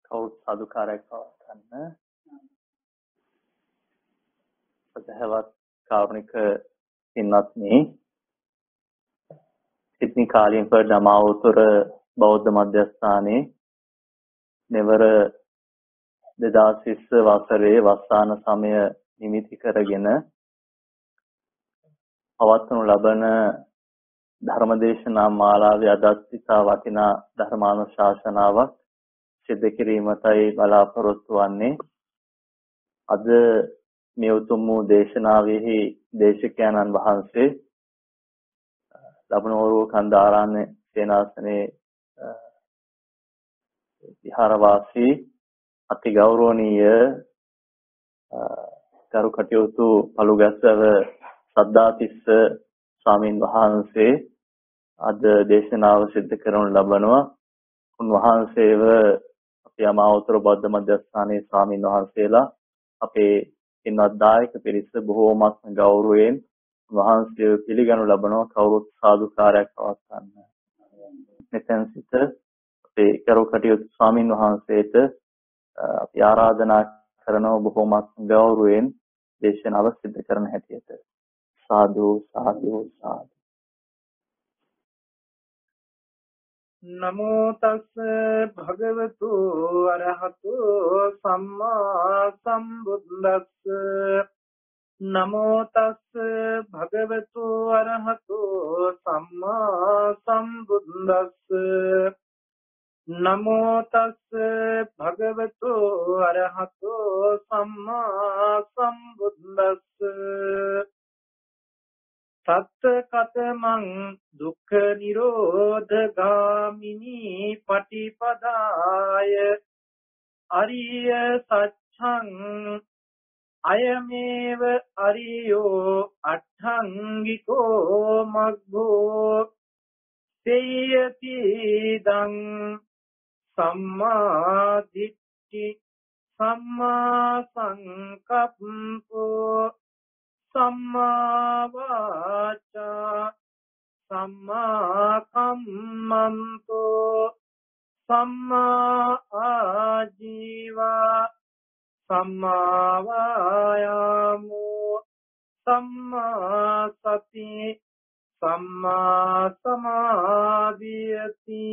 කවුරුත් සාදුකාරයක් පවත්වන්න. සදහවත් කාරුණික පින්වත්නි, සිඩ්නි කාලින්පර් ධම්මාවතුර බෞද්ධ මධ්‍යස්ථානයේ මෙවර 2020 වසරේ වස්සාන සමය නිමිති කරගෙන පවත්වනු ලබන ධර්මදේශනා මාලාවේ අදත් ඉතා වටිනා ධර්මානුශාසනාවක් සිදු කිරීමටයි බලාපොරොත්තු වන්නේ. අද මේ උතුම් වූ දේශනාවෙහි දේශකයන්න් වහන්සේ ලබනවරුව කන්දාරාම සේනාසනේ විහාරවාසී අති ගෞරවනීය ගරු කටයුතු පළුගැස්සව සද්ධාතිස්ස ස්වාමීන් වහන්සේ අද දේශනාව සිදු කරනු ලබනවා. උන්වහන්සේව අපේ අමාවතුර බෞද්ධ මධ්‍යස්ථානයේ ස්වාමීන් වහන්සේලා අපේ පින්වත් දායක පිරිස බොහෝමත්ම ගෞරවයෙන් වහන්සේව පිළිගනු ලබනවා. කවුරුත් සාදුකාරයක් පවත්වන්න. මෙතෙන් සිට අපේ ගරු කටයුතු ස්වාමීන් වහන්සේට අපි ආරාධනා කරනවා බොහෝමත්ම ගෞරවයෙන් දේශනාව සිදු කරන හැටියට. සාදු සාදු සාදු. නමෝ තස් භගවතු අරහතු සම්මා සම්බුද්දස්ස. නමෝ තස් භගවතු අරහතු සම්මා සම්බුද්දස්ස. නමෝ තස් භගවතු අරහතු සම්මා සම්බුද්දස්ස. සත්ත කතමං දුක්ඛ නිරෝධ ගාමිනී පටිපදාය අරිය සත්‍යං අයමේව අරියෝ අට්ඨංගිකෝ මග්ගෝ තේයති දං සම්මා දිට්ඨි සම්මා සංකප්පෝ සම්මා වාචා සම්මා කම්මන්තෝ සම්මා ආජීවා සම්මා වායාමෝ සම්මා සති සම්මා සමාධියති.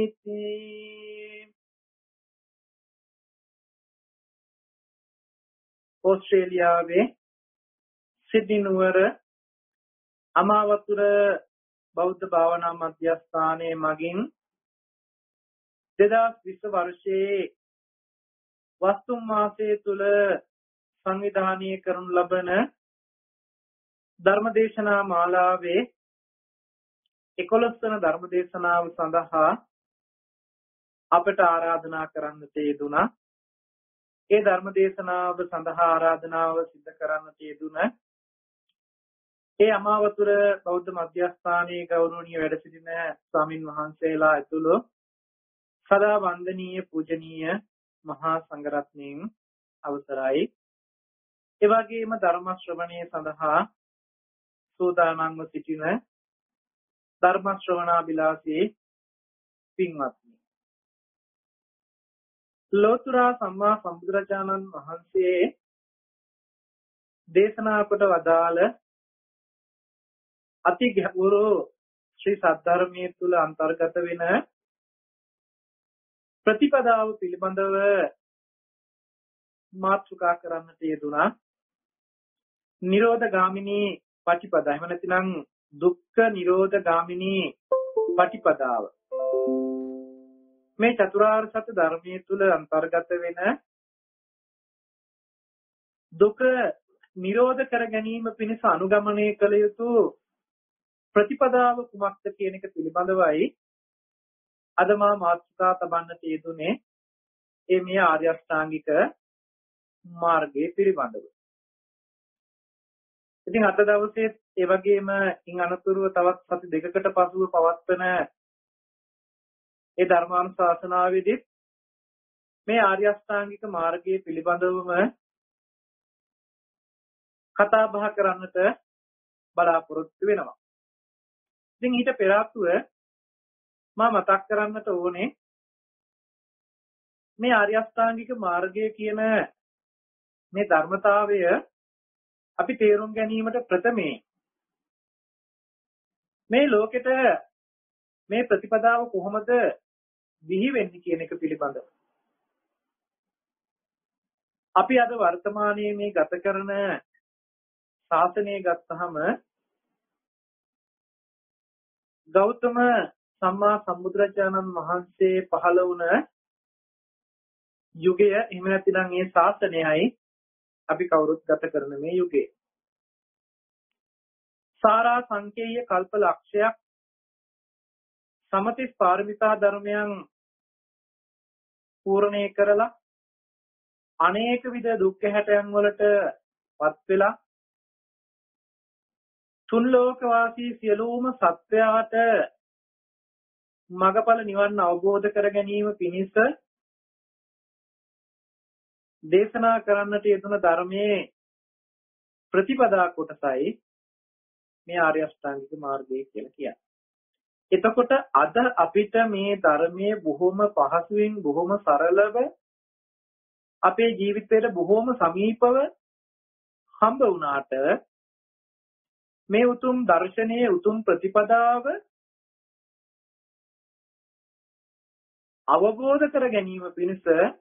ඕස්ට්‍රේලියාවේ සිඩ්නි නුවර අමාවතුර බෞද්ධ භාවනා මධ්‍යස්ථානයේ මගින් 2020 වර්ෂයේ වස්තුම් මාසයේ තුල සංවිධානය කරනු ලබන ධර්මදේශනා මාලාවේ 11 වන ධර්මදේශනාව සඳහා අපට ආරාධනා කරන්නට යෙදුණා. ඒ ධර්මදේශනාව සඳහා ආරාධනාව සිදු කරන්නට යෙදුණ ඒ අමාවතුර බෞද්ධ මධ්‍යස්ථානයේ ගෞරවනීය වැඩ සිටින ස්වාමින් වහන්සේලා ඇතුළු සදා වන්දනීය පූජනීය මහා සංඝරත්නයන් අවසරයි. ඒ වගේම ධර්ම ශ්‍රවණය සඳහා සූදානම්ව සිටින ධර්ම ශ්‍රවණාබිලාසී පින්වත්නි, ලෝතර සම්මා සම්බුදුරජාණන් වහන්සේ දේශනා කොට වදාළ අති ගැඹුරු ශ්‍රී සද්ධර්මයේ තුල අන්තර්ගත වෙන ප්‍රතිපදාව පිළිබඳව මාතෘකා කරන්නට යෙදුණා. නිරෝධ ගාමිනී පටිපදා. එහෙම නැතිනම් දුක්ඛ නිරෝධ ගාමිනී පටිපදාව. මේ චතුරාර්ය සත්‍ය ධර්මයේ තුල අන්තර්ගත වෙන දුක නිරෝධ කර ගැනීම පිණිස අනුගමනය කළ යුතු ප්‍රතිපදාව කුමක්ද කියන එක පිළිබඳවයි අද මා මාතෘකා තබන්නට යෙදුනේ. මේ ආර්ය අෂ්ටාංගික මාර්ගයේ පිළිබඳව. ඉතින් අද දවසේ ඒ වගේම ඉන් අනතුරුව තවත් සති දෙකකට පසුව පවත්වන ඒ ධර්මානුශාසනාවේදී මේ ආර්ය අෂ්ටාංගික මාර්ගයේ පිළිබඳවම කතා බහ කරන්නට බලාපොරොත්තු වෙනවා. ඉතින් ඊට පෙර ආතුව මම මතක් කරන්නට ඕනේ මේ ආර්ය අෂ්ටාංගික මාර්ගය කියන මේ ධර්මතාවය අපි තේරුම් ගැනීමට ප්‍රථමයෙන් මේ ලෝකෙට මේ ප්‍රතිපදාව කොහොමද බිහි වෙන්නේ කියන එක පිළිබඳව අපි අද වර්තමානයේ මේ ගත කරන ශාසනය ගත්තහම ගෞතම සම්මා සම්බුදුරජාණන් වහන්සේ පහළ වුණ යුගය එහෙම නැත්නම් මේ ශාසනයයි අපි කවුරුත් ගත කරන මේ යුගය. සාරා සංකේය කල්ප ලක්ෂයක් සමතිස් පාරමිතා ධර්මයන් පූර්ණේ කරලා අනේක විද දුක් හැටයන් වලට පත් වෙලා තුන් ලෝක වාසී සියලුම සත්වයාට මගඵල නිවන් අවබෝධ කර ගැනීම පිණිස දේශනා කරන්නට යෙදුන ධර්මයේ ප්‍රතිපදා කොටසයි මේ ආර්ය අෂ්ටාංගික මාර්ගය කියලා කියන්නේ. එතකොට අද අපිට මේ ධර්මයේ බොහොම පහසුවෙන් බොහොම සරලව අපේ ජීවිතයට බොහොම සමීපව හම්බ වුණාට මේ උතුම් දර්ශනයේ උතුම් ප්‍රතිපදාව අවබෝධ කර ගැනීම පිණිස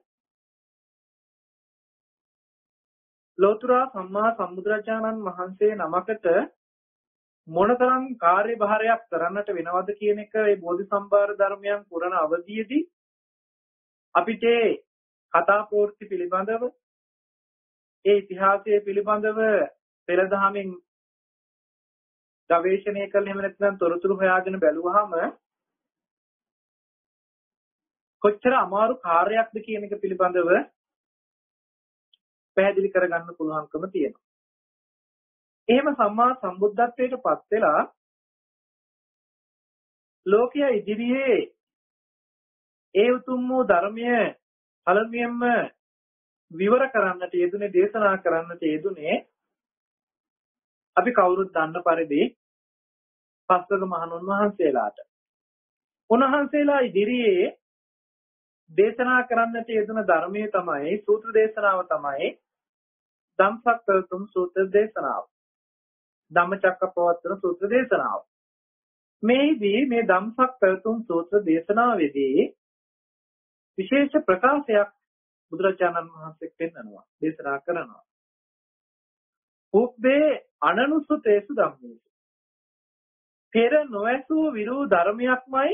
ලෝතුරා සම්මා සම්බුදුරජාණන් වහන්සේ නමකට මොනතරම් කාර්යභාරයක් කරන්නට වෙනවද කියන එක මේ බෝධිසම්භාර ධර්මයන් පුරන අවධියේදී අපිට කතාපෝර්ති පිළිබඳව ඒ ඉතිහාසයේ පිළිබඳව පෙරදහමින් ගවේෂණය කළ එහෙම නැත්නම් තොරතුරු හොයාගෙන බැලුවාම කොච්චර අමාරු කාර්යයක්ද කියන එක පිළිබඳව පැහැදිලි කරගන්න පුළුවන්කම තියෙනවා. එහෙම සම්මා සම්බුද්ධත්වයට පත් වෙලා ලෝකයේ ඉදිරියේ ඒ උතුම් වූ ධර්මය පළමුවෙන්ම විවර කරන්නට යෙදුනේ දේශනා කරන්නට යෙදුනේ අපි කවුරුත් දන්න පරිදි පස්වග මහණුන් වහන්සේලාට. උන්වහන්සේලා ඉදිරියේ දේශනා කරන්නට යෙදුන ධර්මයේ තමයි සූත්‍ර දේශනාව තමයි ධම්සක්කවතුම් සූත්‍ර දේශනාව. ධම්මචක්කප්පවත්තන සූත්‍ර දේශනාව. මේදී මේ ධම්සක්කවතුම් සූත්‍ර දේශනාවේදී විශේෂ ප්‍රකාශයක් බුදුරජාණන් වහන්සේ පෙන්වනවා දේශනා කරනවා. උබ්බේ අනනුසුතේසු ධම්මේසු. පෙර නොඇසූ විරූ ධර්මයක්මයි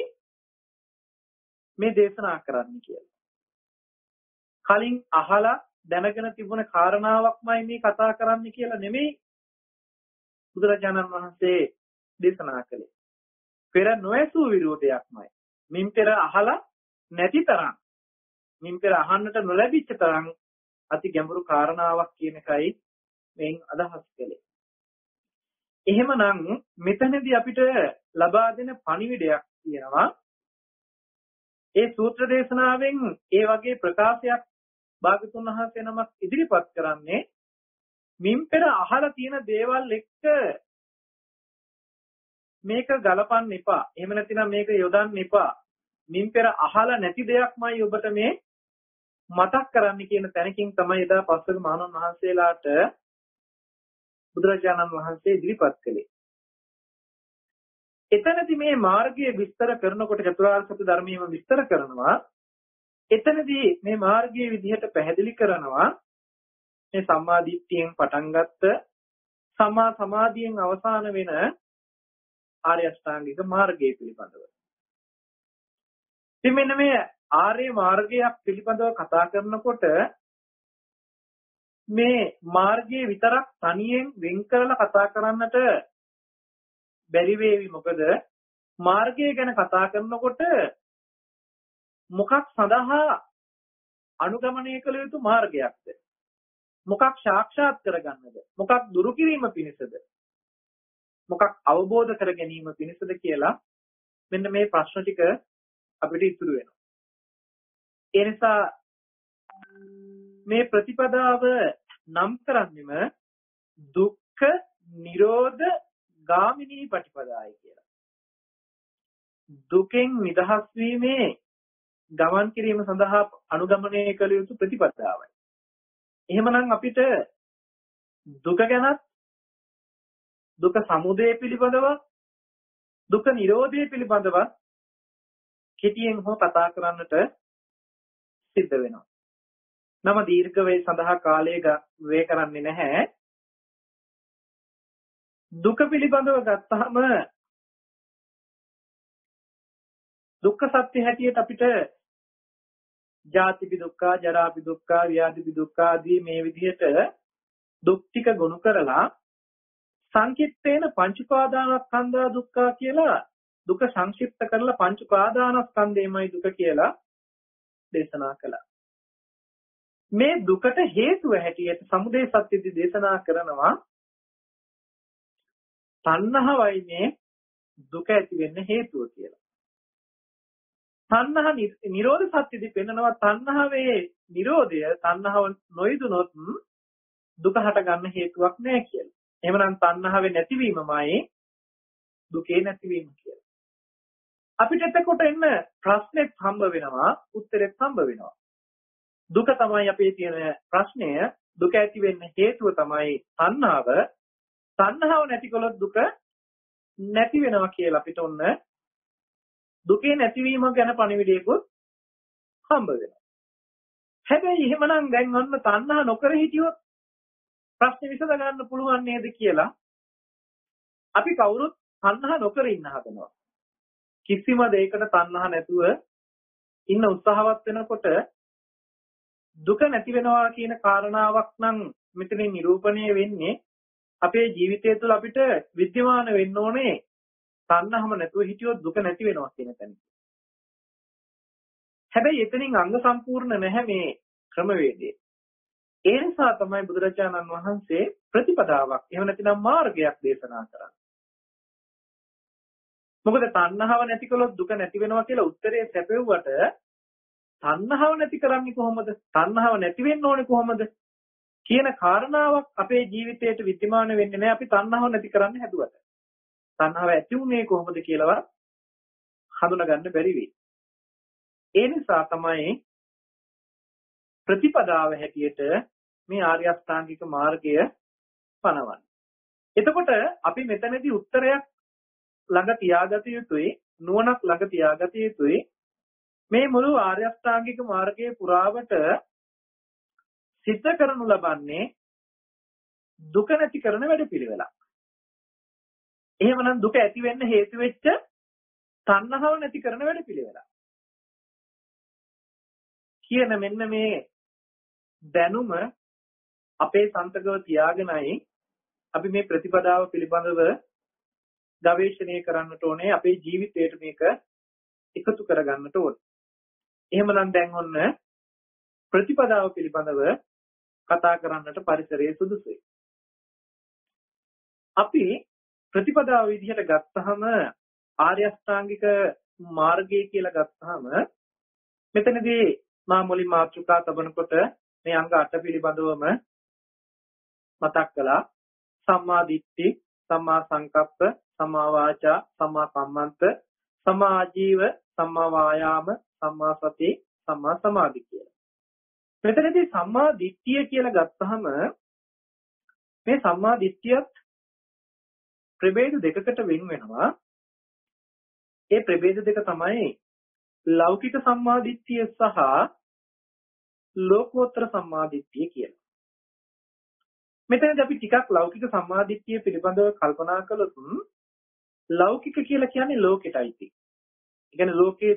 මේ දේශනා කරන්න කියලා. කලින් අහලා දැනගෙන තිබුණ කාරණාවක්මයි මේ කතා කරන්න කියලා නෙමෙයි බුදුරජාණන් වහන්සේ දේශනා කළේ. පෙර නොඇසූ විරූ දෙයක්මයි. මින් පෙර අහලා නැති තරම් මින් පෙර අහන්නට නොලැබිච්ච තරම් අති ගැඹුරු කාරණාවක් කියන එකයි මෙයින් අදහස් කළේ. එහෙමනම් මෙතනදී අපිට ලබා දෙන පණිවිඩයක් තියෙනවා. ඒ සූත්‍ර දේශනාවෙන් ඒ වගේ ප්‍රකාශයක් භාගතුන් වහන්සේ නමක් ඉදිරිපත් කරන්නේ මින් පෙර අහලා තියෙන දේවල් එක්ක මේක ගලපන්න එපා. එහෙම නැතිනම් මේක යොදන්න එපා. මින් පෙර අහලා නැති දෙයක්මයි ඔබට මේ මතක් කරන්න කියන තැනකින් තමයි එදා පස්වග මහණුන් වහන්සේලාට බුදුරජාණන් වහන්සේ ඉදිරිපත් කළේ. එතනදී මේ මාර්ගය විස්තර කරනකොට චතුරාර්ය සත්‍ය ධර්මයේම විස්තර කරනවා. එතනදී මේ මාර්ගයේ විදිහට පැහැදිලි කරනවා මේ සම්මා දිට්ඨියෙන් පටන් ගත්ත සම්මා සමාධියෙන් අවසාන වෙන ආර්ය අෂ්ටාංගික මාර්ගය පිළිබඳව. ඉතින් මෙන්න මේ ආර්ය මාර්ගයක් පිළිබඳව කතා කරනකොට මේ මාර්ගයේ විතරක් තනියෙන් වෙන් කරලා කතා කරන්නට බැරි වේවි. මොකද මාර්ගය ගැන කතා කරනකොට මොකක් සඳහා අනුගමනය කළ යුතු මාර්ගයක්ද? මොකක් සාක්ෂාත් කරගන්නද? මොකක් දුරු කිරීම පිණිසද? මොකක් අවබෝධ කර ගැනීම පිණිසද කියලා මෙන්න මේ ප්‍රශ්න ටික අපිට ඉතුරු වෙනවා. ඒ නිසා මේ ප්‍රතිපදාව නම් කරන්නෙම දුක්ඛ නිරෝධ ගාමිනී ප්‍රතිපදායි කියලා. දුකෙන් නිදහස් වීමේ ගමන් කිරීම සඳහා අනුගමනය කළ යුතු ප්‍රතිපදාවයි. එහෙමනම් අපිට දුක ගැනත් දුක සමුදය පිළිබඳව දුක නිරෝධය පිළිබඳව කෙටියෙන් හෝ කතා කරන්නට සිද්ධ වෙනවා. නම දීර්ඝ වේ සඳහා කාලය වේ කරන්නේ නැහැ. දුක පිළිබඳව ගත්තාම දුක්ඛ සත්‍ය හැටියට අපිට ජාතිපි දුක්ඛ, ජරාපි දුක්ඛ, ව්‍යාධිපි දුක්ඛ ආදී මේ විදිහට දුක් ටික ගොනු කරලා සංකිට්ඨේන පංච උපාදානස්කන්ධා දුක්ඛ කියලා දුක සංක්ෂිප්ත කරලා පංච උපාදානස්කන්ධයමයි දුක කියලා දේශනා කළා. මේ දුකට හේතුව හැටියට සමුදය සත්‍යදී දේශනා කරනවා තණ්හාවයි මේ දුක ඇති වෙන්න හේතුව කියලා. තණ්හා නිරෝධ සත්‍යදී පෙන්නනවා තණ්හාවේ නිරෝධය තණ්හාව නොයදුනොත් දුක හට ගන්න හේතුවක් නැහැ කියලා. එහෙමනම් තණ්හාවේ නැතිවීමමයි දුකේ නැතිවීම කියලා. අපිට එතකොට එන්න ප්‍රශ්නෙත් හම්බ වෙනවා උත්තරෙත් හම්බ වෙනවා. දුක තමයි අපේ තියෙන ප්‍රශ්නය. දුක ඇති වෙන්න හේතුව තමයි තණ්හාව. තණ්හාව නැතිකොලොත් දුක නැති වෙනවා කියලා අපිට ඔන්න දුකේ නැතිවීම ගැන පණිවිඩයකුත් හම්බ වෙනවා. හැබැයි එහෙමනම් දැන් ඔන්න තණ්හා නොකර හිටියොත් ප්‍රශ්නේ විසඳ ගන්න පුළුවන් නේද කියලා අපි කවුරුත් තණ්හා නොකර ඉන්න හදනවා. කිසිම දෙයකට තණ්හා නැතුව ඉන්න උත්සාහවත් වෙනකොට දුක නැති වෙනවා කියන කාරණාවක් නම් මෙතනින් නිරූපණය වෙන්නේ අපේ ජීවිතය තුළ අපිට විද්‍යමාන වෙන්න ඕනේ තණ්හාවම නැතුව හිටියොත් දුක නැති වෙනවා කියන තැන. හැබැයි එතනින් අංග සම්පූර්ණ නැහැ මේ ක්‍රමවේදය. ඒ නිසා තමයි බුදුරජාණන් වහන්සේ ප්‍රතිපදාවක් එහෙම නැතිනම් මාර්ගයක් දේශනා කරන්නේ. මොකද තණ්හාව නැති කළොත් දුක නැති වෙනවා කියලා උත්තරේ සැපෙව්වට තණ්හාව නැති කරන්නේ කොහොමද? තණ්හාව නැති වෙන්න ඕනේ කොහොමද? කියන කාරණාවක් අපේ ජීවිතයට විද්‍යමාන වෙන්නේ නැහැ අපි තණ්හාව නැති කරන්න හැදුවට. තණ්හාව ඇති වුණේ කොහොමද කියලාවත් හඳුනා ගන්න බැරි වෙයි. ඒ නිසා තමයි ප්‍රතිපදාව හැටියට මේ ආර්ය අෂ්ටාංගික මාර්ගය පනවන්නේ. එතකොට අපි මෙතනදී උත්තරයක් ළඟ තියාගත යුතුයි, නුවණක් ළඟ තියාගත යුතුයි. මේ මුළු ආර්ය අෂ්ටාංගික මාර්ගයේ පුරාවට සිද්ධ කරනු ලබන්නේ දුක නැති කරන වැඩපිළිවෙලක්. එහෙමනම් දුක ඇති වෙන්න හේතු වෙච්ච තණ්හාව නැති කරන වැඩපිළිවෙලක්. කියන මෙන්න මේ දැනුම අපේ සන්තකව තියාගෙනයි අපි මේ ප්‍රතිපදාව පිළිබඳව ගවේෂණය කරන්නට ඕනේ. අපේ ජීවිතයට මේක එකතු කරගන්නට ඕනේ. එහෙමනම් දැන් ඔන්න ප්‍රතිපදාව පිළිබඳව කතා කරන්නට පරිසරයේ සුදුසුයි. අපි ප්‍රතිපදාව විදිහට ගත්තහම ආර්ය අෂ්ටාංගික මාර්ගය කියලා ගත්තහම මෙතනදී මා මුලින් මාතෘකා තබනකොට මේ අංග 8 පිළිබඳවම මතක් කළා. සම්මා දිට්ඨි, සම්මා සංකප්ප, සම්මා වාචා, සම්මා කම්මන්ත, සම්මා ආජීව, සම්මා වායාම, සම්මා සති, සම්මා සමාධි කියලා. මෙතනදී සම්මා දිට්ඨිය කියලා ගත්තහම මේ සම්මා දිට්ඨියත් ප්‍රභේද දෙකකට වෙන් වෙනවා. ඒ ප්‍රභේද දෙක තමයි ලෞකික සම්මා දිට්ඨිය සහ ලෝකෝත්තර සම්මා දිට්ඨිය කියලා. මෙතනදී අපි ටිකක් ලෞකික සම්මා දිට්ඨිය පිළිබඳව කල්පනා කළොත් ලෞකික කියලා කියන්නේ ලෝකෙටයි. ඒ කියන්නේ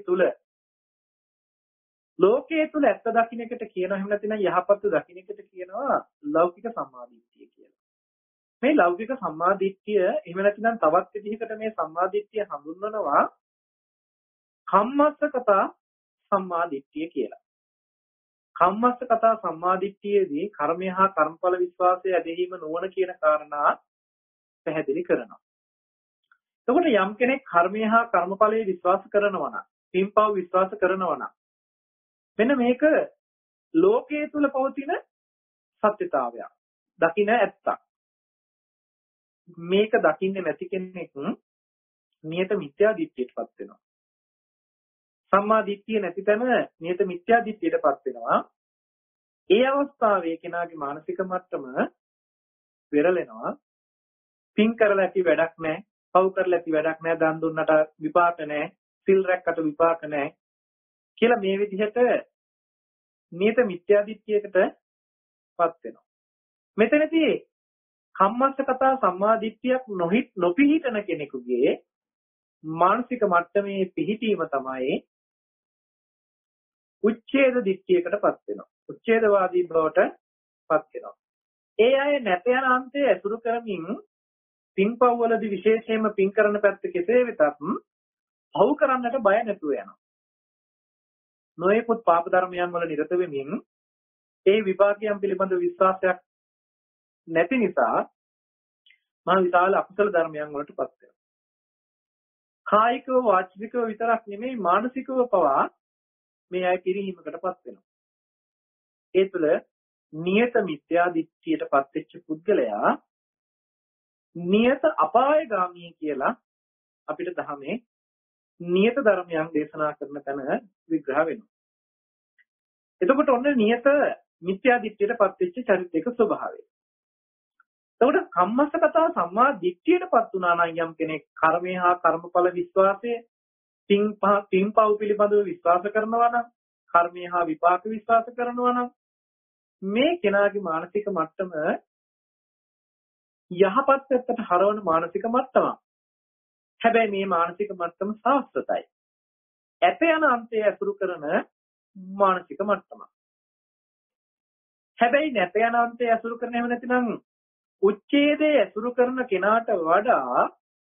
ලෝකයේ තුල ඇත්ත දකින්න එකට කියනවා. එහෙම නැත්නම් යහපත් දකින්න එකට කියනවා ලෞකික සම්මා දිට්ඨිය කියලා. මේ ලෞකික සම්මා දිට්ඨිය එහෙම නැත්නම් තවත් විදිහකට මේ සම්මා දිට්ඨිය හඳුන්වනවා කම්මස්සකතා සම්මා දිට්ඨිය කියලා. කම්මස්සකතා සම්මා දිට්ඨියේදී කර්මය හා කර්මඵල විශ්වාසය ඇදහිීම නුවණ කියන කාරණා පැහැදිලි කරනවා. එතකොට යම් කෙනෙක් කර්මය හා කර්මඵලයේ විශ්වාස කරනවා නම්, පින්පව් විශ්වාස කරනවා නම් මෙන්න මේක ලෝකයේ තුල පවතින සත්‍යතාවයක්. දකින්න ඇත්තක්. මේක දකින්නේ නැති කෙනෙක් නියත මිත්‍යා දිට්ඨියටපත් වෙනවා. සම්මා දිට්ඨිය නැති තැන නියත මිත්‍යා දිට්ඨියටපත් වෙනවා. ඒ අවස්ථාවේ කෙනාගේ මානසික මට්ටම වෙරළෙනවා. පින් කරලා ඇති වැඩක් නැහැ. පව් කරලා ඇති වැඩක් නැහැ. දන් දුන්නට විපාක නැහැ. සිල් රැක්කට විපාක නැහැ. කියලා මේ විදිහට නියත මිත්‍යා දිට්ඨියකටපත් වෙනවා. මෙතනදී කම්මස්සකතා සම්මා දිට්ඨියක් නොපිහිටන කෙනෙකුගේ මානසික මට්ටමේ පිහිටීම තමයි උච්ඡේද දිට්ඨියකටපත් වෙනවා. උච්ඡේදවාදී බවටපත් වෙනවා. ඒ අය නැත යන අන්තය ඇසුරු කරමින් පින්පව් වලදී විශේෂයෙන්ම පින් කරන පැත්ත කෙසේ වෙතත් පව් කරන්නට බය නැතුව යනවා. නොයෙකුත් පාප ධර්මයන් වල නිරත වෙමින් ඒ විපාකයන් පිළිබඳ විශ්වාසයක් නැති නිසා මා විශාල අකුසල ධර්මයන් වලටපත් වෙනවා. කායිකව වාචිකව විතරක් නෙමෙයි මානසිකව පවා මේ අය පිරිහීමකටපත් වෙනවා. ඒ තුළ නියත මිත්‍යා දිට්ඨියටපත් වෙච්ච පුද්ගලයා නියත අපායගාමී කියලා අපිට ධර්මයේ නියත ධර්මයන් දේශනා කරන තැන විග්‍රහ වෙනවා. එතකොට ඔන්න නියත මිත්‍යා දිට්ඨියටපත් වෙච්ච චරිතයක ස්වභාවය. එතකොට කම්මස්සකතා සම්මා දිට්ඨියටපත් වුණා නම් යම් කෙනෙක් කර්මය හා කර්මඵල විශ්වාසය පින්පව් පිළිබඳව විශ්වාස කරනවා නම් කර්මය හා විපාක විශ්වාස කරනවා නම් මේ කෙනාගේ මානසික මට්ටම යහපත් පැත්තට හරවන මානසික මට්ටමක්. හැබැයි මේ මානසික මට්ටම සාස්වතයි. ඇත යන අන්තය ඇසුරු කරන මානසික මට්ටමක්. හැබැයි නැත යන අන්තය ඇසුරු කරන එහෙම නැතිනම් උච්ඡේදයේ ඇසුරු කරන කෙනාට වඩා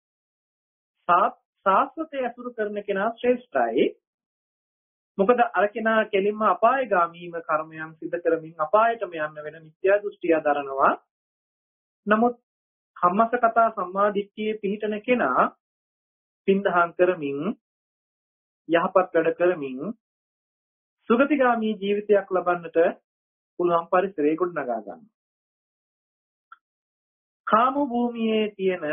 සාස්වතයේ ඇසුරු කරන කෙනා ශ්‍රේෂ්ඨයි. මොකද අර කෙනා කෙලින්ම අපායගාමීව කර්මයන් සිදු කරමින් අපායටම යන්න වෙන මිත්‍යා දෘෂ්ටිය දරනවා. නමුත් කම්මස්සකතා සම්මා දිට්ඨියේ පිහිටන කෙනා පින්දහම් කරමින් යහපත් වැඩ කරමින් සුගතිගාමී ජීවිතයක් ලබන්නට පුළුවන් පරිසරයක ගොඩනගා ගන්නවා. කාම භූමියේ තියෙන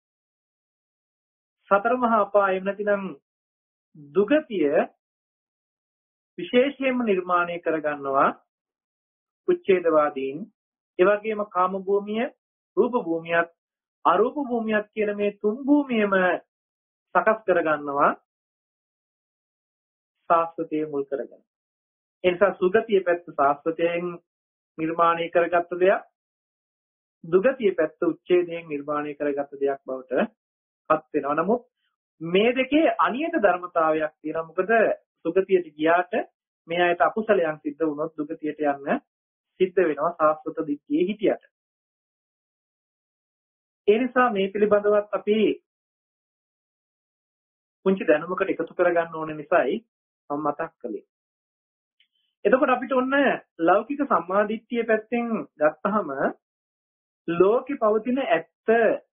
සතර මහා අපාය නැතිනම් දුගතිය විශේෂයෙන්ම නිර්මාණය කරගන්නවා උච්ඡේදවාදීන්. ඒ වගේම කාම භූමිය, රූප භූමියත්, අරූප භූමියත් කියන මේ තුන් භූමියම සකස් කරගන්නවා සාස්වතයේ මුල් කරගෙන. ඒ නිසා සුගතිය පැත්ත සාස්වතයෙන් නිර්මාණය කරගත්ත දෙයක්, දුගතිය පැත්ත උච්ඡේදයෙන් නිර්මාණය කරගත්ත දෙයක් බවට පත් වෙනවා. නමුත් මේ දෙකේ අනියත ධර්මතාවයක් තියෙනවා. මොකද සුගතියට ගියාට මේ අයට අකුසලයන් සිද්ධ වුණොත් දුගතියට යන්න සිද්ධ වෙනවා සාස්වත දිට්ඨියේ හිටියට. ඒ නිසා මේ පිළිබඳවත් අපි පුංචි දැනුමකට එකතු කරගන්න ඕන නිසායි මම මතක් කළේ. එතකොට අපිට ඔන්න ලෞකික සම්මාදිට්ඨිය පැත්තෙන් ගත්තහම ලෝකේ පවතින ඇත්ත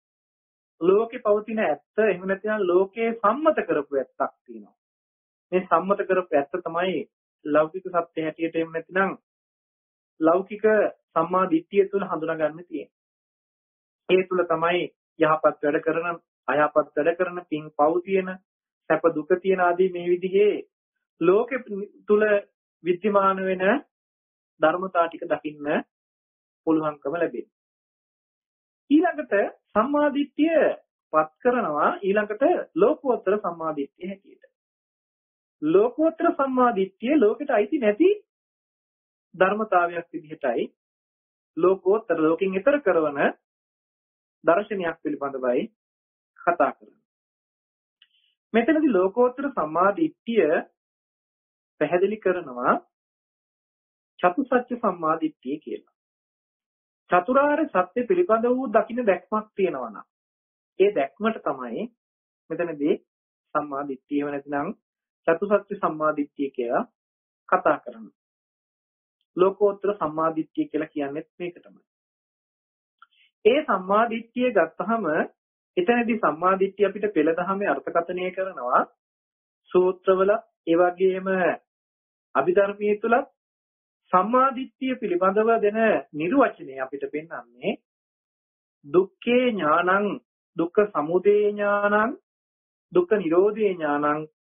එහෙම නැත්නම් ලෝකේ සම්මත කරපු ඇත්තක් තියෙනවා. මේ සම්මත කරපු ඇත්ත තමයි ලෞකික සත්‍ය හැටියට එහෙම නැත්නම් ලෞකික සම්මාදිට්ඨිය තුළ හඳුනා ගන්න තියෙන්නේ. ඒ තුළ තමයි යහපත් වැඩ කරන, අයහපත් වැඩ කරන, පින් පව් තියෙන, සැප දුක තියෙන ආදී මේ විදිහේ ලෝකෙ තුල විද්‍යමාන වෙන ධර්මතා ටික දකින්න පුළුවන්කම ලැබෙනවා. ඊළඟට සම්මාදිට්ඨිය පත් කරනවා ඊළඟට ලෝකෝත්තර සම්මාදිට්ඨිය හැටියට. ලෝකෝත්තර සම්මාදිට්ඨිය ලෝකෙට අයිති නැති ධර්මතාවයක් විදිහටයි ලෝකෝත්තර ලෝකෙන් ඈතර කරන දර්ශනයක් පිළිබඳවයි කතා කරන්නේ. මෙතනදී ලෝකෝත්තර සම්මාදිට්ඨිය පැහැදිලි කරනවා චතුසත්‍ය සම්මාදිට්ඨිය කියලා. චතුරාර්ය සත්‍ය පිළිබඳ වූ දකින්න දැක්මක් තියෙනවා නම් ඒ දැක්මට තමයි මෙතනදී සම්මාදිට්ඨිය වෙන නැත්නම් චතුසත්‍ය සම්මාදිට්ඨිය කියලා කතා කරන්නේ. ලෝකෝත්තර සම්මාදිට්ඨිය කියලා කියන්නේ මේක තමයි. ඒ සම්මාදිට්ඨිය ගත්තහම එතනදී සම්මාදිට්ඨිය අපිට පෙළ දහමේ අර්ථකථනය කරනවා සූත්‍රවල ඒ වගේම අභිධර්මයේ තුල සම්මාදිට්ඨිය පිළිබඳව දෙන නිර්වචනය අපිට පෙන්වන්නේ දුක්ඛේ ඥානං, දුක්ඛ සමුදය ඥානං, දුක්ඛ නිරෝධේ ඥානං,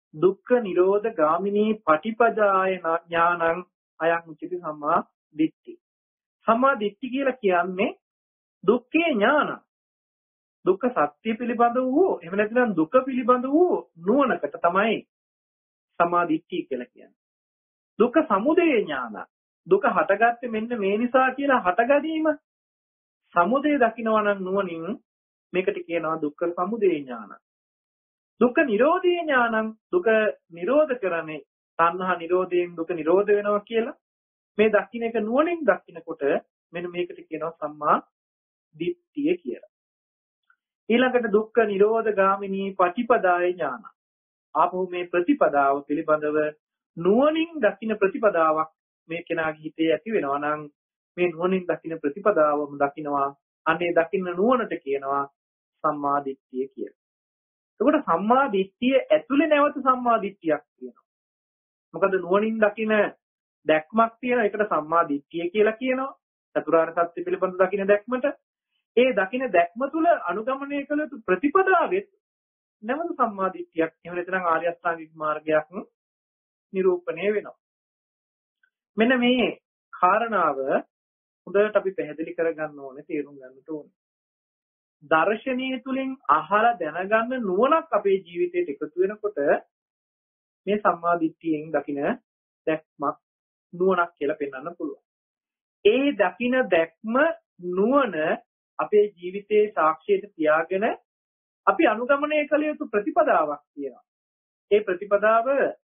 දුක්ඛ නිරෝධ ගාමිනී පටිපදාය ඥානං අයං උච්චති සම්මා දිට්ඨි. සම්මා දිට්ඨි කියලා කියන්නේ දුක්ඛේ ඥාන. දුක්ඛ සත්‍ය පිළිබඳ වූ එහෙම නැත්නම් දුක පිළිබඳ වූ නුවණකට තමයි සම්මා දිට්ඨිය කියලා කියන්නේ. දුක්ඛ සමුදය ඥාන. දුක හටගත්තේ මෙන්න මේ නිසා කියලා හටගැනීම සමුදය දකිනවා නම් නුවණින් මේකට කියනවා දුක්ඛ සමුදය ඥාන. දුක්ඛ නිරෝධී ඥානං දුක නිරෝධ කරන්නේ තණ්හා නිරෝධයෙන් දුක නිරෝධ වෙනවා කියලා මේ දකින්න එක නුවණින් දකින්නකොට මෙන්න මේකට කියනවා සම්මා දිට්ඨිය කියලා. ඊළඟට දුක්ඛ නිරෝධ ගාමිනී පටිපදාය ඥාන. ආපහු මේ ප්‍රතිපදාව පිළිබඳව නුවණින් දකින්න ප්‍රතිපදාවක් මේ කෙනාගේ හිතේ ඇති වෙනවා නම් මේ නුවණින් දකින්න ප්‍රතිපදාවම දකින්නවා. අනේ දකින්න නුවණට කියනවා සම්මා දිට්ඨිය කියලා. එතකොට සම්මා දිට්ඨිය ඇතුලේ නැවත සම්මා දිට්ඨියක් තියෙනවා. මොකද නුවණින් දකින දැක්මක් තියෙන එකට සම්මා දිට්ඨිය කියලා කියනවා. චතුරාර්ය සත්‍ය පිළිබඳ දකින දැක්මට ඒ දකින දැක්ම තුල අනුගමනය කළ යුතු ප්‍රතිපදාවෙත් නැවත සම්මා දිට්ඨියක් එහෙම නැත්නම් ආර්ය අෂ්ටාංගික මාර්ගයක් නිරූපණය වෙනවා. මෙන්න මේ කාරණාව හොඳට අපි පැහැදිලි කරගන්න ඕනේ, තේරුම් ගන්නට ඕනේ. දර්ශනීය තුලින් අහලා දැනගන්න නුවණක් අපේ ජීවිතයට එකතු වෙනකොට මේ සම්මා දිට්ඨියෙන් දකින දැක්මක් නුවණක් කියලා පෙන්වන්න පුළුවන්. ඒ දකින දැක්ම නුවණ අපේ ජීවිතයේ සාක්ෂියට තියාගෙන අපි අනුගමනය කළ යුතු ප්‍රතිපදාවක් තියෙනවා. ඒ ප්‍රතිපදාව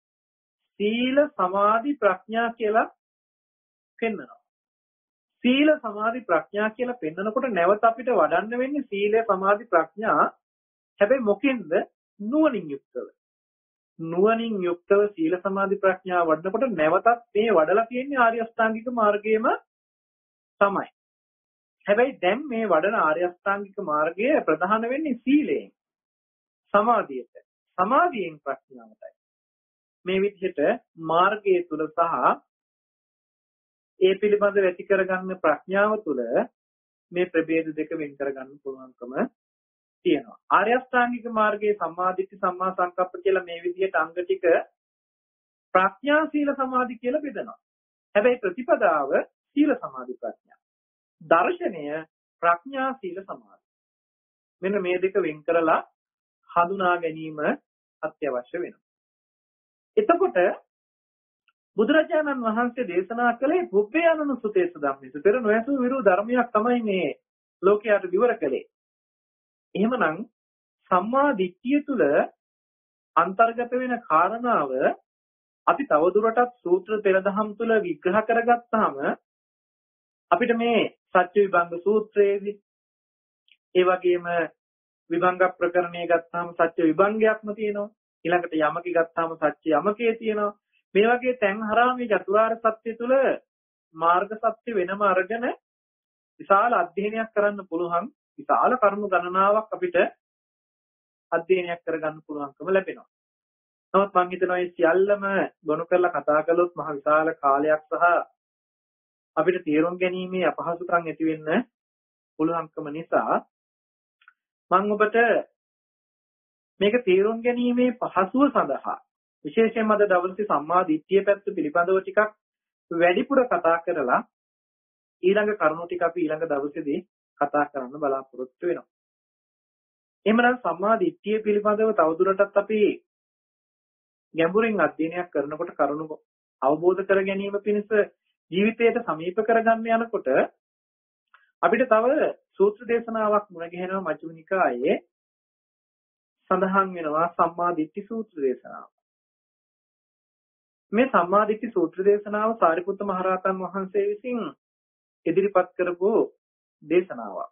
සීල සමාධි ප්‍රඥා කියලා පෙන්වනවා. සීල සමාධි ප්‍රඥා කියලා පෙන්නකොට නැවත අපිට වඩන්න වෙන්නේ සීල සමාධි ප්‍රඥා. හැබැයි මොකෙන්ද? නුවණින් යුක්තව. නුවණින් යුක්තව සීල සමාධි ප්‍රඥා වඩනකොට නැවතත් මේ වඩලා තියෙන්නේ ආර්ය අෂ්ටාංගික මාර්ගයේම තමයි. හැබැයි දැන් මේ වඩන ආර්ය අෂ්ටාංගික මාර්ගය ප්‍රධාන වෙන්නේ සීලයෙන්. සමාධියට. සමාධියෙන් ප්‍රඥාවටයි. මේ විදිහට මාර්ගයේ තුල සහ ඒ පිළිබඳව ඇති කරගන්න ප්‍රඥාව තුළ මේ ප්‍රභේද දෙක වෙන් කරගන්න පුළුවන්කම තියෙනවා. ආර්ය අෂ්ටාංගික මාර්ගයේ සම්මාදිට්ඨි සම්මා සංකප්ප කියලා මේ විදිහට අංග ටික ප්‍රඥා සීල සමාධි කියලා බෙදනවා. හැබැයි ප්‍රතිපදාව සීල සමාධි ප්‍රඥා. දර්ශනය ප්‍රඥා සීල සමාධි. මෙන්න මේ දෙක වෙන් කරලා හඳුනා ගැනීම අත්‍යවශ්‍ය වෙනවා. එතකොට බුදුරජාණන් වහන්සේ දේශනා කළේ පුබ්බේයනන සුතේස ධම්මේසු. පෙර නොයසු විරු ධර්මයක් තමයි මේ ලෝකයට විවර කළේ. එහෙමනම් සම්මා දිට්ඨිය තුල අන්තර්ගත වෙන කාරණාව අපි තවදුරටත් සූත්‍ර පෙරදහම් තුල විග්‍රහ කරගත්තාම අපිට මේ සත්‍ය විභංග සූත්‍රයේදී ඒ වගේම විභංග ප්‍රකරණය ගත්තාම සත්‍ය විභංගයක්ම තියෙනවා. ඊළඟට යමක ගත්තාම සත්‍ය යමකේ තියෙනවා. මේ වගේ තැන් හරහා මේ චතුරාර්ය සත්‍ය තුල මාර්ග සත්‍ය වෙනම අරගෙන විශාල අධ්‍යයනයක් කරන්න පුළුවන්. විශාල කරුණු ගණනාවක් අපිට අධ්‍යයනයක් කරගන්න පුළුවන්කම ලැබෙනවා. නමුත් මම හිතනවා මේ සියල්ලම ගොනු කරලා කතා කළොත් මහ විශාල කාලයක් සහ අපිට තේරුම් ගැනීමේ අපහසුකම් ඇති වෙන්න පුළුවන්කම නිසා මම ඔබට මේක තේරුම් ගැනීමේ පහසුව සඳහා විශේෂයෙන්ම අද දවසේ සම්මා දිට්ඨිය පැත්ත පිළිබඳව ටිකක් වැඩිපුර කතා කරලා ඊළඟ කරුණු ටික අපි ඊළඟ දවසේදී කතා කරන්න බලාපොරොත්තු වෙනවා. එහෙමනම් සම්මා දිට්ඨිය පිළිබඳව තවදුරටත් අපි ගැඹුරින් අධ්‍යයනයක් කරනකොට කරුණු අවබෝධ කර ගැනීම පිණිස ජීවිතයට සමීප කරගන්න යනකොට අපිට තව සූත්‍ර දේශනාවක් මුණ ගැහෙනවා මජ්ක්‍ධිම නිකායේ සඳහන් වෙනවා සම්මා දිට්ඨි සූත්‍ර දේශනාව. මේ සම්මා දිට්ඨි සූත්‍ර දේශනාව සාරිපුත්ත මහරහතන් වහන්සේ විසින් ඉදිරිපත් කරපු දේශනාවක්.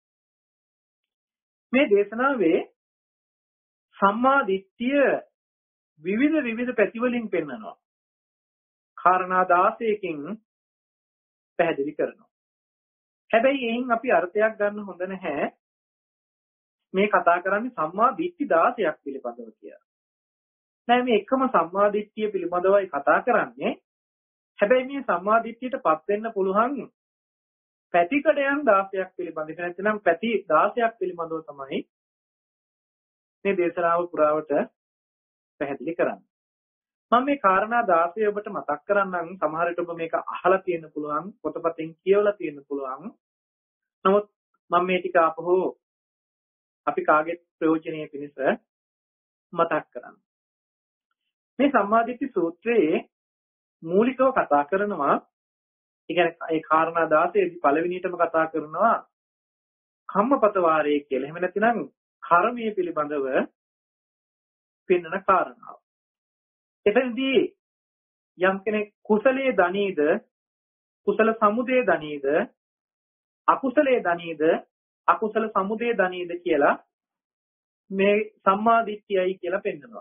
මේ දේශනාවේ සම්මා දිට්ඨිය විවිධ පැතිවලින් පෙන්වනවා. කාරණා 16කින් පැහැදිලි කරනවා. හැබැයි එයින් අපි අර්ථයක් ගන්න හොඳ නැහැ. මේ කතා කරන්නේ සම්මා දිට්ඨි 16ක් පිළිබඳව කියලා. නෑ මේ එකම සම්මා දිට්ඨිය පිළිබඳවයි කතා කරන්නේ. හැබැයි මේ සම්මා දිට්ඨියටපත් වෙන්න පුළුවන් පැතිකඩයන් 16ක් පිළිබඳව. නැත්නම් පැති 16ක් පිළිබඳව තමයි මේ දේශනාව පුරාවට පැහැදිලි කරන්න. මම මේ කාරණා 16 ඔබට මතක් කරන්නම්. සමහර විට ඔබ මේක අහලා තියෙන්න පුළුවන්, පොතපතෙන් කියවලා තියෙන්න පුළුවන්. නමුත් මම මේ ටික අපහු අපි කාගේ ප්‍රයෝජනීය පිණිස මතක් කරන්න. මේ සම්මාදිට්ඨි සූත්‍රයේ මූලිකව කතා කරනවා, ඒ කියන්නේ ඒ කාරණා 16 දී පළවෙනියටම කතා කරනවා කම්මපත වාරයේ කියලා. එහෙම නැතිනම් කර්මයේ පිළිබඳව පෙන්වන කාරණාව. එතනදී යම් කෙනෙක් කුසලයේ දනීද, කුසල සමුදය දනීද, අකුසලයේ දනීද, අකුසල සමුදය දනීද කියලා මේ සම්මා දිට්ඨියයි කියලා පෙන්වනවා.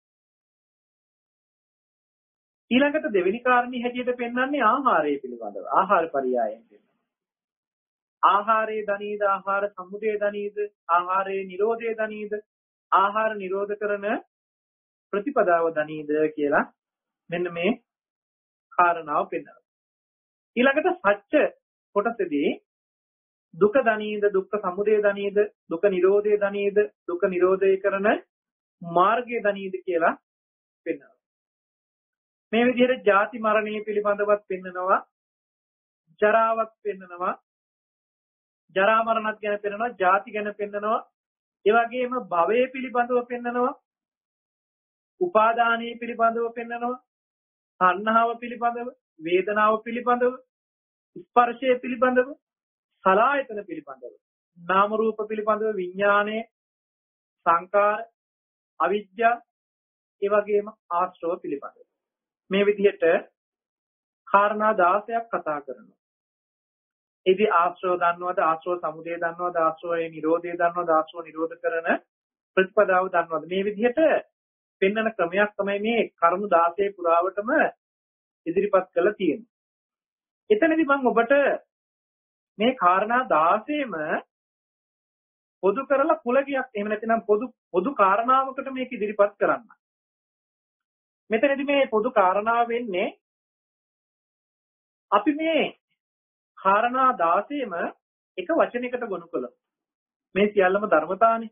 ඊළඟට දෙවෙනි කාරණේ හැටියට පෙන්වන්නේ ආහාරය පිළිබඳව. ආහාර පරියායයෙන් පෙන්වනවා. ආහාරයේ දනීද, ආහාර සමුදය දනීද, ආහාරයේ නිරෝධය දනීද, ආහාර නිරෝධ කරන ප්‍රතිපදාව දනීද කියලා මෙන්න මේ කාරණාව පෙන්වනවා. ඊළඟට සත්‍ය කොටසදී දුක දනීද, දුක්ඛ සමුදය දනීද, දුක නිරෝධය දනීද, දුක නිරෝධය කරන මාර්ගය දනීද කියලා පෙන්වනවා. මේ විදිහට ජාති මරණය පිළිබඳවත් පෙන්වනවා, ජරාවත් පෙන්වනවා, ජරා මරණත් ගැන පෙන්වනවා, ජාති ගැන පෙන්වනවා, ඒ වගේම භවය පිළිබඳව පෙන්වනවා, උපාදානීය පිළිබඳව පෙන්වනවා, තණ්හාව පිළිබඳව, වේදනාව පිළිබඳව, ස්පර්ශය පිළිබඳව, සලආයතන පිළිබඳව, නාම රූප පිළිබඳව, විඥානය, සංකාර, අවිද්‍යාව, ඒ වගේම ආශ්‍රව පිළිබඳව. මේ විදිහට කාරණා 16ක් කතා කරනවා. ඉතින් ආශ්‍රව දන්නවද, ආශ්‍රව සමුදය දන්නවද, ආශ්‍රවයේ නිරෝධය දන්නවද, ආශ්‍රව නිරෝධ කරන ප්‍රතිපදාව දන්නවද? මේ විදිහට පෙන්වන ක්‍රමයක් තමයි මේ කරුණු 16 පුරාවටම ඉදිරිපත් කරලා තියෙන්නේ. එතනදී මම ඔබට මේ කාරණා 16ම පොදු කරලා කුලගියක්, එහෙම නැත්නම් පොදු කාරණාවකට මේක ඉදිරිපත් කරන්න. මෙතනදී මේ පොදු කාරණාව වෙන්නේ අපි මේ කාරණා 16ම එක වචනයකට ගොනු කළා. මේ සියල්ලම ධර්මතානේ.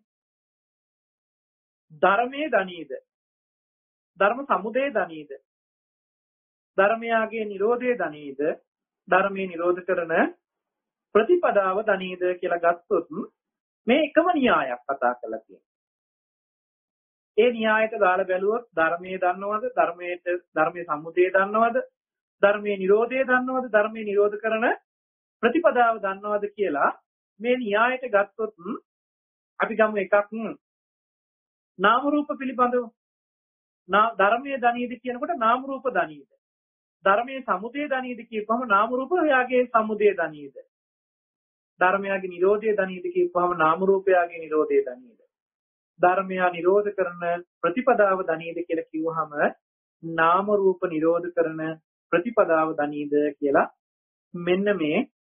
ධර්මයේ දනීද, ධර්ම සමුදය දනීද, ධර්මයාගේ නිරෝධය දනීද, ධර්මයේ නිරෝධ කරන ප්‍රතිපදාව දනීද කියලා ගත්තොත් මේ එකම න්‍යායක් කතා කරලා තියෙනවා. ඒ න්‍යායට දාලා බැලුවොත් ධර්මයේ දන්නවද, ධර්මයේ සමුදය දන්නවද, ධර්මයේ නිරෝධය දන්නවද, ධර්මයේ නිරෝධ කරන ප්‍රතිපදාව දන්නවද කියලා මේ න්‍යායට ගත්තොත් අපි ගමු එකක් නාම රූප පිළිබඳව. ධර්මයේ දනීද කියනකොට නාම රූප දනීද, ධර්මයේ සමුදය දනීද කියපුවම නාම රූපයාගේ සමුදය දනීද, ධර්මයාගේ නිරෝධය දනීද කියපුවම නාම රූපයාගේ නිරෝධය දනීද, ධර්මයා නිරෝධ කරන ප්‍රතිපදාව දනීද කියලා කිව්වහම නාම රූප නිරෝධ කරන ප්‍රතිපදාව දනීද කියලා මෙන්න මේ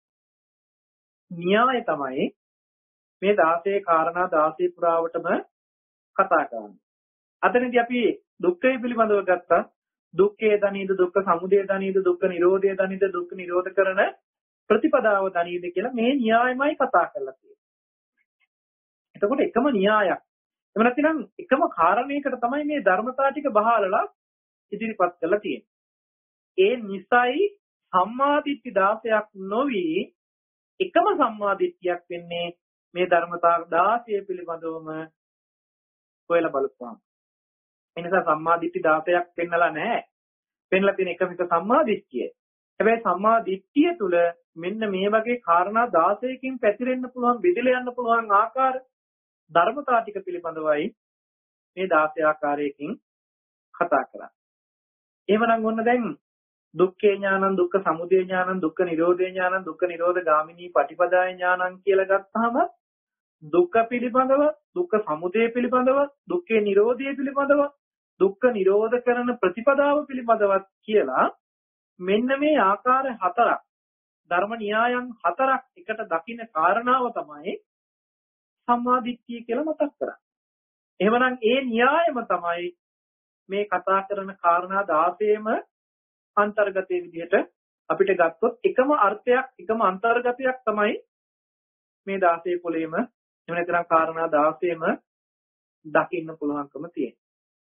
න්‍යාය තමයි මේ 16 කාරණා 16 පුරාවටම කතා කරන්නේ. අතනදී අපි දුක්ඛය පිළිබඳව ගත්තා. දුක්ඛය දනීද, දුක්ඛ සමුදය දනීද, දුක්ඛ නිරෝධය දනීද, දුක්ඛ නිරෝධ කරන ප්‍රතිපදාව දනීද කියලා මේ න්‍යායමයි කතා කරලා තියෙන්නේ. එතකොට එකම න්‍යායක්. එහෙම නැත්නම් එකම කාරණයකට තමයි මේ ධර්මතා ටික බහාලලා ඉදිරිපත් කරලා තියෙන්නේ. ඒ නිසයි සම්මාදිට්ඨි 16ක් නොවි එකම සම්මාදිට්ඨියක් වෙන්නේ මේ ධර්මතා 16 පිළිබඳවම හොයලා බලපුවාම. ඒ නිසා සම්මාදිට්ඨි 16ක් පෙන්නලා නැහැ. පෙන්නලා තියෙන එකම එක සම්මාදිට්ඨිය. හැබැයි සම්මාදිට්ඨිය තුල මෙන්න මේ වගේ කාරණා 16කින් පැතිරෙන්න පුළුවන්, බෙදලා යන්න පුළුවන් ආකාර ධර්මතා ටික පිළිබඳවයි මේ 16 ආකාරයකින් කතා කරන්නේ. එහෙමනම් ඔන්න දැන් දුක්ඛේ ඥානං, දුක්ඛ සමුදය ඥානං, දුක්ඛ නිරෝධේ ඥානං, දුක්ඛ නිරෝධ ගාමිනී පටිපදාය ඥානං කියලා ගත්තාම දුක්ඛ පිළිබඳව, දුක්ඛ සමුදය පිළිබඳව, දුක්ඛේ නිරෝධය පිළිබඳව, දුක්ඛ නිරෝධ කරන ප්‍රතිපදාව පිළිබඳවත් කියලා මෙන්න මේ ආකාර 4ක්, ධර්ම න්‍යායන් 4ක් එකට දකින්න කාරණාව තමයි සම්මාදිට්ඨිය කියලා මතක් කරන්නේ. එහෙමනම් ඒ න්‍යායම තමයි මේ කතා කරන කාරණා 16ම අන්තර්ගතයේ විදිහට අපිට ගත්තොත් එකම අර්ථයක්, එකම අන්තර්ගතයක් තමයි මේ 16 පොලේම, එහෙම නැත්නම් කාරණා 16ම දකින්න පුළුවන්කම තියෙනවා.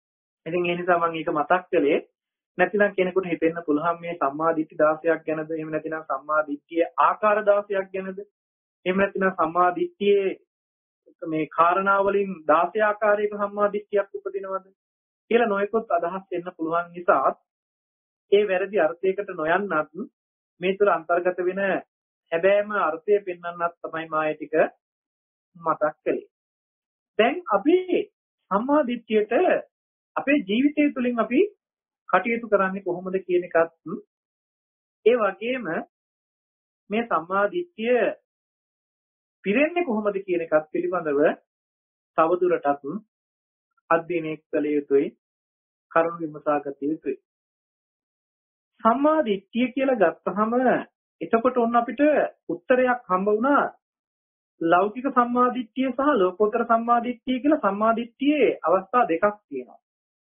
ඉතින් ඒ නිසා මම ඒක මතක් කළේ. නැතිනම් කෙනෙකුට හිතෙන්න පුළුවන් මේ සම්මා දිට්ඨි 16ක් ගැනද, එහෙම නැතිනම් සම්මා දිට්ඨියේ ආකාර 16ක් ගැනද, එහෙම නැතිනම් සම්මා දිට්ඨියේ මේ කාරණා වලින් 16 ආකාරයක සම්මා දිට්ඨියක් උපදිනවද කියලා නොයෙකුත් අදහස් එන්න පුළුවන් නිසා ඒ වැරදි අර්ථයකට නොයන්නත් මේ තුල අන්තර්ගත වෙන හැබෑම අර්ථය පෙන්වන්නත් තමයි මාය ටික මතක් කළේ. දැන් අපි සම්මා දිට්ඨියට අපේ ජීවිතය තුළින් අපි කටයුතු කරන්නේ කොහොමද කියන එකත් ඒ වගේම මේ සම්මා දිට්ඨිය පිරෙන්නේ කොහොමද කියන එකත් පිළිබඳව තවදුරටත් අධ්‍යයනය කළ යුතුයි, කරුණු විමසා ගත යුතුයි. සම්මා දිට්ඨිය කියලා ගත්තහම එතකොට ඔන්න අපිට උත්තරයක් හම්බ වුණා ලෞකික සම්මා දිට්ඨිය සහ ලෝකෝත්තර සම්මා දිට්ඨිය කියලා සම්මා දිට්ඨියේ අවස්ථා දෙකක් තියෙනවා.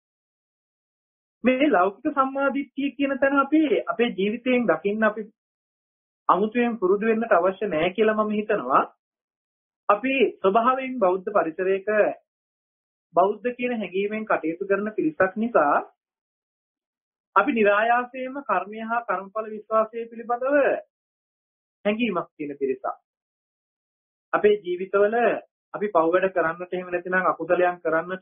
මේ ලෞකික සම්මා දිට්ඨිය කියන තැන අපි අපේ ජීවිතයෙන් දකින්න අපි අමුතුවෙන් පුරුදු වෙන්නට අවශ්‍ය නැහැ කියලා මම හිතනවා. අපි ස්වභාවයෙන් බෞද්ධ පරිසරයක බෞද්ධ කියන හැඟීමෙන් කටයුතු කරන පිරිසක් නිසා අපි નિરાයාසයෙන්ම කර්මය හා කර්මඵල විශ්වාසය පිළිබඳව හැඟීමක් තියෙන පිරිසක්. අපේ ජීවිතවල අපි පව් වැඩ කරන්නට එහෙම නැතිනම් අකුසලයන් කරන්නට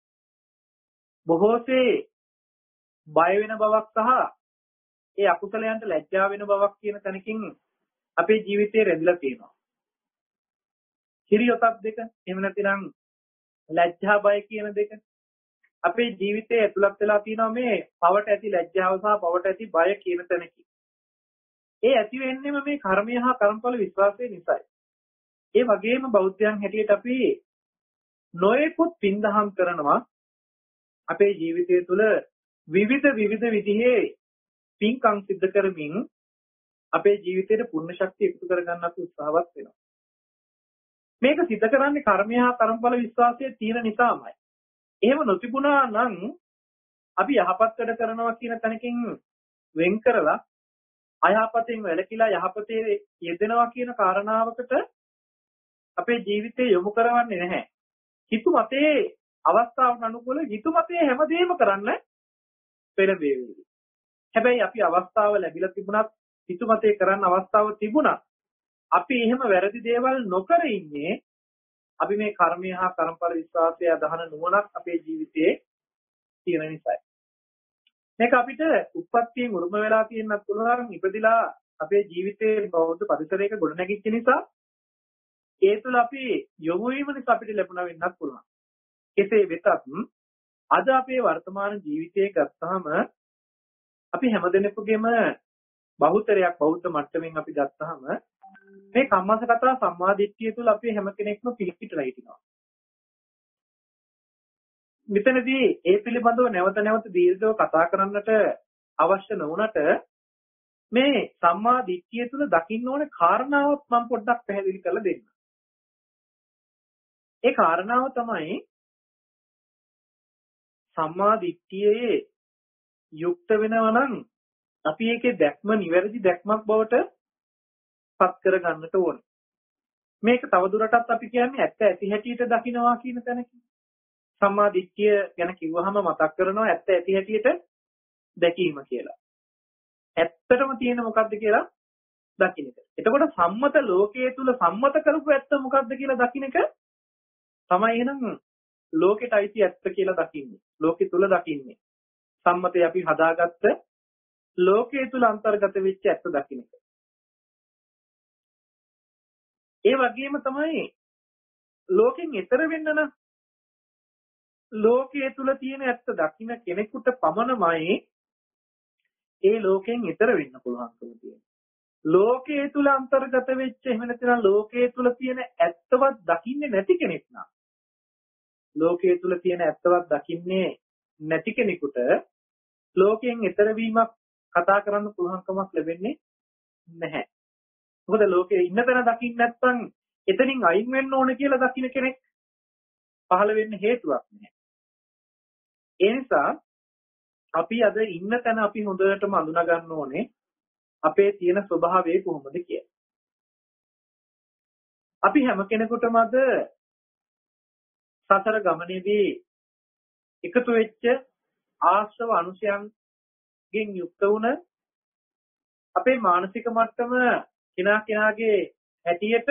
බොහෝසේ බය වෙන බවක් සහ ඒ අකුසලයන්ට ලැජ්ජා වෙන බවක් කියන තැනකින් අපේ ජීවිතේ රැඳිලා තියෙනවා. හිරියොතක් දෙක එහෙම නැතිනම් ලැජ්ජා බය කියන දෙක අපේ ජීවිතේ ඇතුළත් වෙලා තියෙනවා මේ පවට ඇති ලැජ්ජාව සහ පවට ඇති බය කියන තැනකින්. ඒ ඇති වෙන්නේම මේ කර්මය හා කර්මඵල විශ්වාසය නිසායි. ඒ වගේම බෞද්ධයන් හැටියට අපි නොයෙකුත් පින්දහම් කරනවා අපේ ජීවිතය තුළ විවිධ විදිහේ පින්කම් සිද්ධ කරමින් අපේ ජීවිතේට පුණ්‍ය ශක්තිය එකතු කරගන්නත් උත්සාහවත් වෙනවා. මේක සිද්ධ කරන්නේ කර්මය හා කර්මඵල විශ්වාසයේ තියෙන නිසාමයි. එහෙම නොතිබුණා නම් අපි යහපත් වැඩ කරනවා කියන තැනකින් වෙන් කරලා අයහපතෙන් වැළකීලා යහපතේ යෙදෙනවා කියන කාරණාවකට අපේ ජීවිතේ යොමු කරවන්නේ නැහැ. හිතු මතේ අවස්ථාවට අනුකූල හිතු මතේ හැමදේම කරන්න පෙළඹෙවි. හැබැයි අපි අවස්ථාව ලැබිලා තිබුණත් හිතු මතේ කරන්න අවස්ථාව තිබුණත් අපි එහෙම වැරදි දේවල් නොකර ඉන්නේ අපි මේ කර්මය හා කර්මඵල විශ්වාසය අදහන නුවණක් අපේ ජීවිතේ තියෙන නිසායි. මේක අපිට උත්පත්තියෙන් උරුම වෙලා තියෙනත් පුළුවන් ඉපදිලා අපේ ජීවිතේ බෞද්ධ පරිසරයක ගොඩනැගිච්ච නිසා ඒ තුළ අපි යොමු වීම නිසා අපිට ලැබුණා වෙන්නත් පුළුවන්. කෙසේ වෙතත් අද අපේ වර්තමාන ජීවිතයේ ගත්තාම අපි හැමදෙනෙකුගේම බහුතරයක් බෞද්ධ මට්ටමින් අපි ගත්තාම මේ කම්මස්සගත සම්මාදිට්ඨිය තුළ අපි හැම කෙනෙක්ම පිළිපිටලා හිටිනවා. මෙතනදී ඒ පිළිබඳව නැවත දීර්ඝව කතා කරන්නට අවශ්‍ය නොවුනට මේ සම්මාදිට්ඨිය තුළ දකින්න ඕනේ කාරණාවක් මම පොඩ්ඩක් පැහැදිලි කරලා දෙන්න. ඒ කාරණාව තමයි සම්මාදිට්ඨියේ යුක්ත වෙනවා නම් අපි ඒකේ දැක්ම නිවැරදි දැක්මක් බවට පත් කර ගන්නට ඕනේ. මේක තවදුරටත් අපි කියන්නේ ඇත්ත ඇති හැටියට දකින්නවා කියන තැනකින්. සම්මා දිට්ඨිය ගැන කිව්වහම මතක් කරනවා ඇත්ත ඇති හැටියට දැකීම කියලා. ඇත්තටම තියෙන මොකද්ද කියලා දකින්න එක. එතකොට සම්මත ලෝකයේ තුල සම්මත කරපු ඇත්ත මොකද්ද කියලා දකින්න එක තමයි එහෙනම් ලෝකෙට අයිති ඇත්ත කියලා දකින්නේ. ලෝකෙ තුල දකින්නේ. සම්මතය අපි හදාගත්ත ලෝකයේ තුල අන්තර්ගත වෙච්ච ඇත්ත දකින්න එක. ඒ වගේම තමයි ලෝකෙන් ඈතර වෙන්න නම් ලෝකයේ තුල තියෙන ඇත්ත දකින්න කෙනෙකුට පමණමයි ඒ ලෝකෙන් ඈතර වෙන්න පුළුවන්කම තියෙන්නේ. ලෝකයේ තුල අන්තර්ගත වෙච්ච එහෙම නැත්නම් ලෝකයේ තුල තියෙන ඇත්තවත් දකින්නේ නැති කෙනෙක් නම් ලෝකයේ තුල තියෙන ඇත්තවත් දකින්නේ නැති කෙනෙකුට ලෝකයෙන් ඈතර වීමක් කතා කරන්න පුළුවන්කමක් ලැබෙන්නේ නැහැ. මොකද ලෝකයේ ඉන්න තැන දකින්න නැත්නම් එතනින් අයින් වෙන්න ඕන කියලා දකින්න කෙනෙක් පහළ වෙන්න හේතුවක් නැහැ. ඒ නිසා අපි අද ඉන්න තැන අපි හොඳටම අඳුනා ගන්න ඕනේ අපේ තියෙන ස්වභාවය කොහොමද කියලා. අපි හැම කෙනෙකුටම අද සසර ගමනේදී එකතු වෙච්ච ආශ්‍රව අනුශයන්ගෙන් යුක්ත වුණ අපේ මානසික මට්ටම කිනා කිනාගේ හැටියට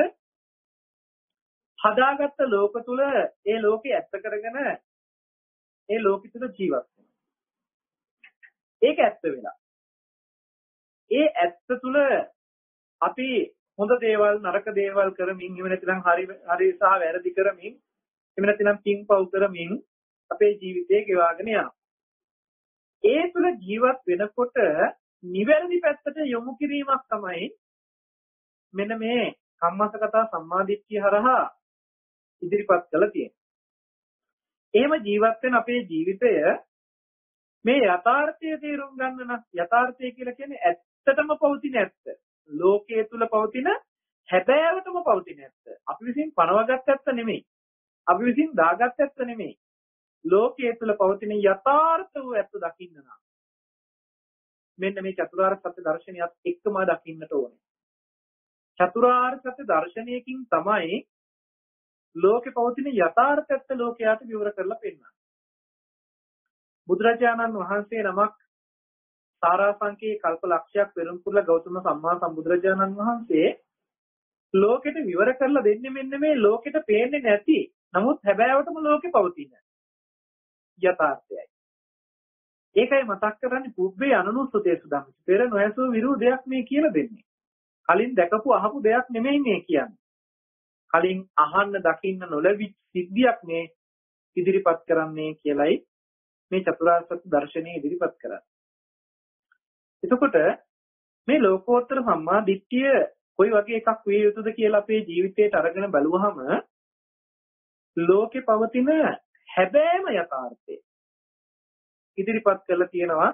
හදාගත්ත ලෝක තුල ඒ ලෝකේ ඇත්ත කරගෙන ඒ ලෝකෙ තුල ජීවත් වෙනවා. ඒක ඇත්ත වෙලා. ඒ ඇත්ත තුල අපි හොඳ දේවල් නරක දේවල් කරමින් එහෙම නැත්නම් හරි සහ වැරදි කරමින් එහෙම නැත්නම් පින්පව් කරමින් අපේ ජීවිතේ ගෙවාගෙන යනවා. ඒ තුල ජීවත් වෙනකොට නිවැරදි පැත්තට යොමු කිරීමක් තමයි මෙන්න මේ කම්මස්සකතා සම්මාදිට්ඨිය හරහා ඉදිරිපත් කළ තියෙන්නේ. එහෙම ජීවත් වෙන අපේ ජීවිතය මේ යථාර්ථය තේරුම් ගන්න නම් යථාර්ථය කියලා කියන්නේ ඇත්තටම පවතින ඇත්ත. ලෝකයේ තුල පවතින හැබෑවටම පවතින ඇත්ත. අපි විසින් පනවගත් ඇත්ත නෙමෙයි. අපි විසින් දාගත් ඇත්ත නෙමෙයි. ලෝකයේ තුල පවතින යථාර්ථ වූ ඇත්ත දකින්න නම් මෙන්න මේ චතුරාර්ය සත්‍ය දර්ශනයත් එක්කම දකින්නට ඕනේ. චතුරාර්ය සත්‍ය දර්ශනයකින් තමයි ලෝකේ පවතින යථාර්ථ ඇත්ත ලෝකයට විවර කරලා පෙන්නන්නේ. බුදුරජාණන් වහන්සේ නමක් සාරාංශකේ කල්ප ලක්ෂයක් පෙරම් පුරලා ගෞතම සම්මා සම්බුදුරජාණන් වහන්සේ ලෝකෙට විවර කරලා දෙන්නේ මෙන්න මේ ලෝකෙට පේන්නේ නැති නමුත් හැබෑවටම ලෝකේ පවතින යථාර්ථයයි. ඒකයි මතක් කරන්නේ පුබ්බේ අනනුස්සතේසු ධම්ම. පෙර නොයසෝ විරු දෙයක් මේ කියලා දෙන්නේ. කලින් දැකපු අහපු දෙයක් නෙමෙයි මේ කියන්නේ. කලින් අහන්න දකින්න නොලැබිච්ච සිද්ධියක් මේ ඉදිරිපත් කරන්නේ කියලයි මේ චතුරාර්ය සත්‍ය දර්ශනය ඉදිරිපත් කරන්නේ. එතකොට මේ ලෝකෝත්තර සම්මා දිට්ඨිය කොයි වගේ එකක් විය යුතුද කියලා අපේ ජීවිතයට අරගෙන බලුවහම ලෝකේ පවතින හැබෑම යථාර්ථය ඉදිරිපත් කරලා තියෙනවා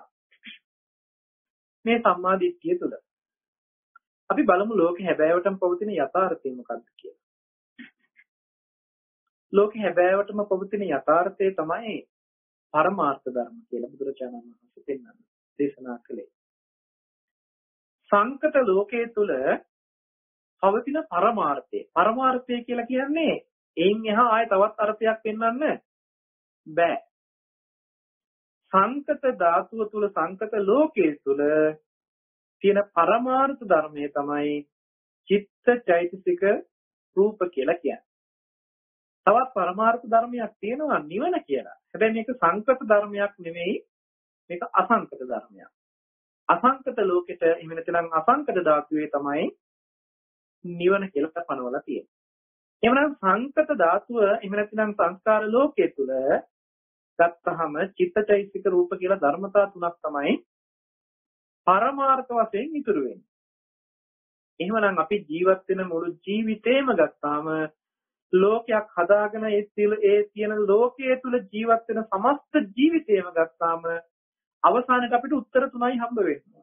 මේ සම්මා දිට්ඨිය තුළ. අපි බලමු ලෝකේ හැබෑවටම පවතින යථාර්ථය මොකක්ද කියලා. ලෝකේ හැබෑවටම පවතින යථාර්ථය තමයි පරමාර්ථ ධර්ම කියලා බුදුරජාණන් වහන්සේ පෙන්වන්නේ දේශනා කළේ. සංකත ලෝකයේ තුල පවතින පරමාර්ථය. පරමාර්ථය කියලා කියන්නේ එයින් එහා ආය තවත් අර්ථයක් පෙන්වන්න බෑ. සංකත ධාතුව තුල සංකත ලෝකයේ තුල තියෙන පරමාර්ථ ධර්මය තමයි චිත්ත චෛතසික රූප කියලා කියන්නේ. තවත් පරමාර්ථ ධර්මයක් තියෙනවා නිවන කියලා. හැබැයි මේක සංකත ධර්මයක් නෙවෙයි, මේක අසංකත ධර්මයක්. අසංකත ලෝකෙට එහෙම නැත්නම් අසංකත ධාතුවේ තමයි නිවන කියලා පනවලා තියෙන්නේ. එහෙනම් සංකත ධාතුව එහෙම නැත්නම් සංස්කාර ලෝකයේ තුල ගත්තහම චිත්තචෛතසික රූප කියලා ධර්මතා තුනක් තමයි පරමාර්ථ වශයෙන් ඉතුරු වෙන්නේ. එහෙමනම් අපි ජීවත් වෙන මුළු ජීවිතේම ගත්තාම ලෝකයක් හදාගෙන ඒ තියෙන ලෝකයේ තුල ජීවත් වෙන සමස්ත ජීවිතේම ගත්තාම අවසානයේ අපිට උත්තර තුනයි හම්බ වෙන්නේ.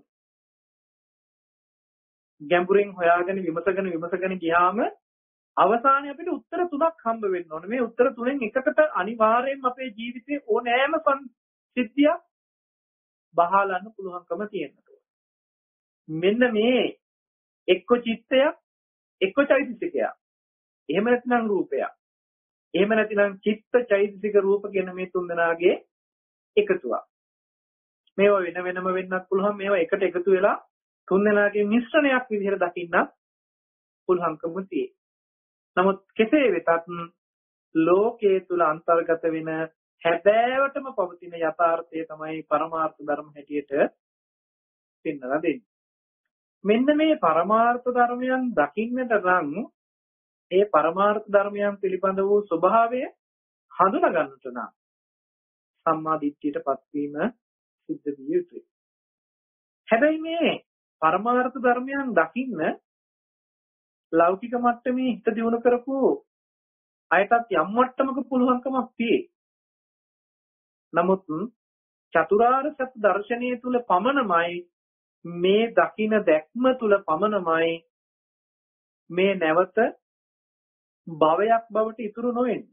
ගැඹුරින් හොයාගෙන විමසගෙන ගියාම අවසානයේ අපිට උත්තර තුනක් හම්බ වෙන්න ඕනේ. මේ උත්තර තුනෙන් එකකට අනිවාර්යයෙන්ම අපේ ජීවිතේ ඕනෑම සිද්ධියක් බහලන්න පුළුවන්කම තියෙනවා. මෙන්න මේ එක්ක චිත්තයක්, එක්ක චෛතසිකයක්. එහෙම නැත්නම් රූපයක්. එහෙම නැත්නම් චිත්ත චෛතසික රූප කියන මේ තුන් දෙනාගේ එකතුවක්. මේවා වෙන වෙනම වෙන්නත් පුළුවන්. මේවා එකට එකතු වෙලා තුන් දෙනාගේ මිශ්‍රණයක් විදිහට දකින්න පුළුවන්කම තියෙනවා. නමුත් කෙසේ වෙතත් ලෝකයේ තුල අන්තර්ගත වෙන හැබෑවටම පවතින යථාර්ථය තමයි පරමාර්ථ ධර්ම හැටියට පෙන්වලා දෙන්නේ. මෙන්න මේ පරමාර්ථ ධර්මයන් දකින්නට නම් ඒ පරමාර්ථ ධර්මයන් පිළිබඳ වූ ස්වභාවය හඳුනා ගන්නට නම් සම්මා දිට්ඨියටපත් වීම සිද්ධ විය යුතුයි. හැබැයි මේ පරමාර්ථ ධර්මයන් දකින්න ලෞකික මට්ටමේ හිත දියුණු කරපු අයටත් යම් මට්ටමක පුළුවන්කමක් තියෙයි. නමුත් චතුරාර්ය සත්‍ය දර්ශනය තුල පමණමයි මේ දකින දැක්ම තුල පමණමයි මේ නැවත භවයක් බවට ඉතුරු නොවෙන්නේ.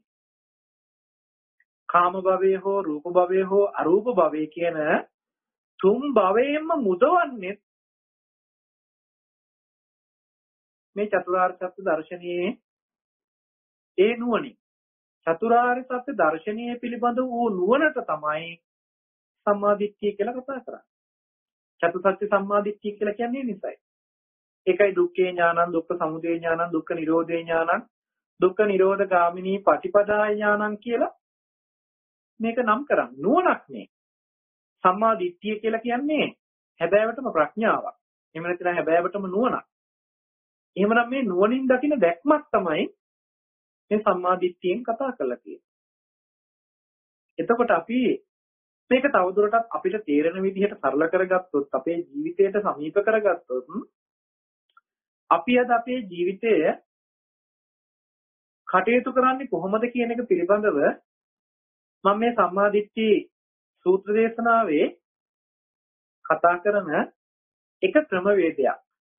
කාම භවයේ හෝ රූප භවයේ හෝ අරූප භවයේ කියන තුන් භවයෙන්ම මුදවන්නේ මේ චතුරාර්ය සත්‍ය දර්ශනයේ ඒ නුවණින්. චතුරාර්ය සත්‍ය දර්ශනයේ පිළිබඳ වූ නුවණට තමයි සම්මාදිට්ඨිය කියලා කතා කරන්නේ. චතුසත්‍ය සම්මාදිට්ඨිය කියලා කියන්නේ නිසයි. ඒකයි දුක්ඛේ ඥානං, දුක්ඛ සමුදය ඥානං, දුක්ඛ නිරෝධේ ඥානං, දුක්ඛ නිරෝධ ගාමිනී පටිපදාය ඥානං කියලා මේක නම් කරන්නේ. නුවණක් නේ. සම්මාදිට්ඨිය කියලා කියන්නේ හැබෑවටම ප්‍රඥාවක්. එහෙම නැත්නම් හැබෑවටම නුවණක්. එහෙමනම් මේ නුවණින් දකින දැක්මක් තමයි මේ සම්මාදිට්ඨියෙන් කතා කරලා තියෙන්නේ. එතකොට අපි මේක තවදුරටත් අපිට තේරෙන විදිහට සරල කරගත්තොත්, අපේ ජීවිතයට සමීප කරගත්තොත්, අපි අද අපේ ජීවිතය කටයුතු කරන්නේ කොහොමද කියන එක පිළිබඳව මම මේ සම්මාදිට්ඨි සූත්‍ර දේශනාවේ කතා කරන එක ක්‍රමවේදයක්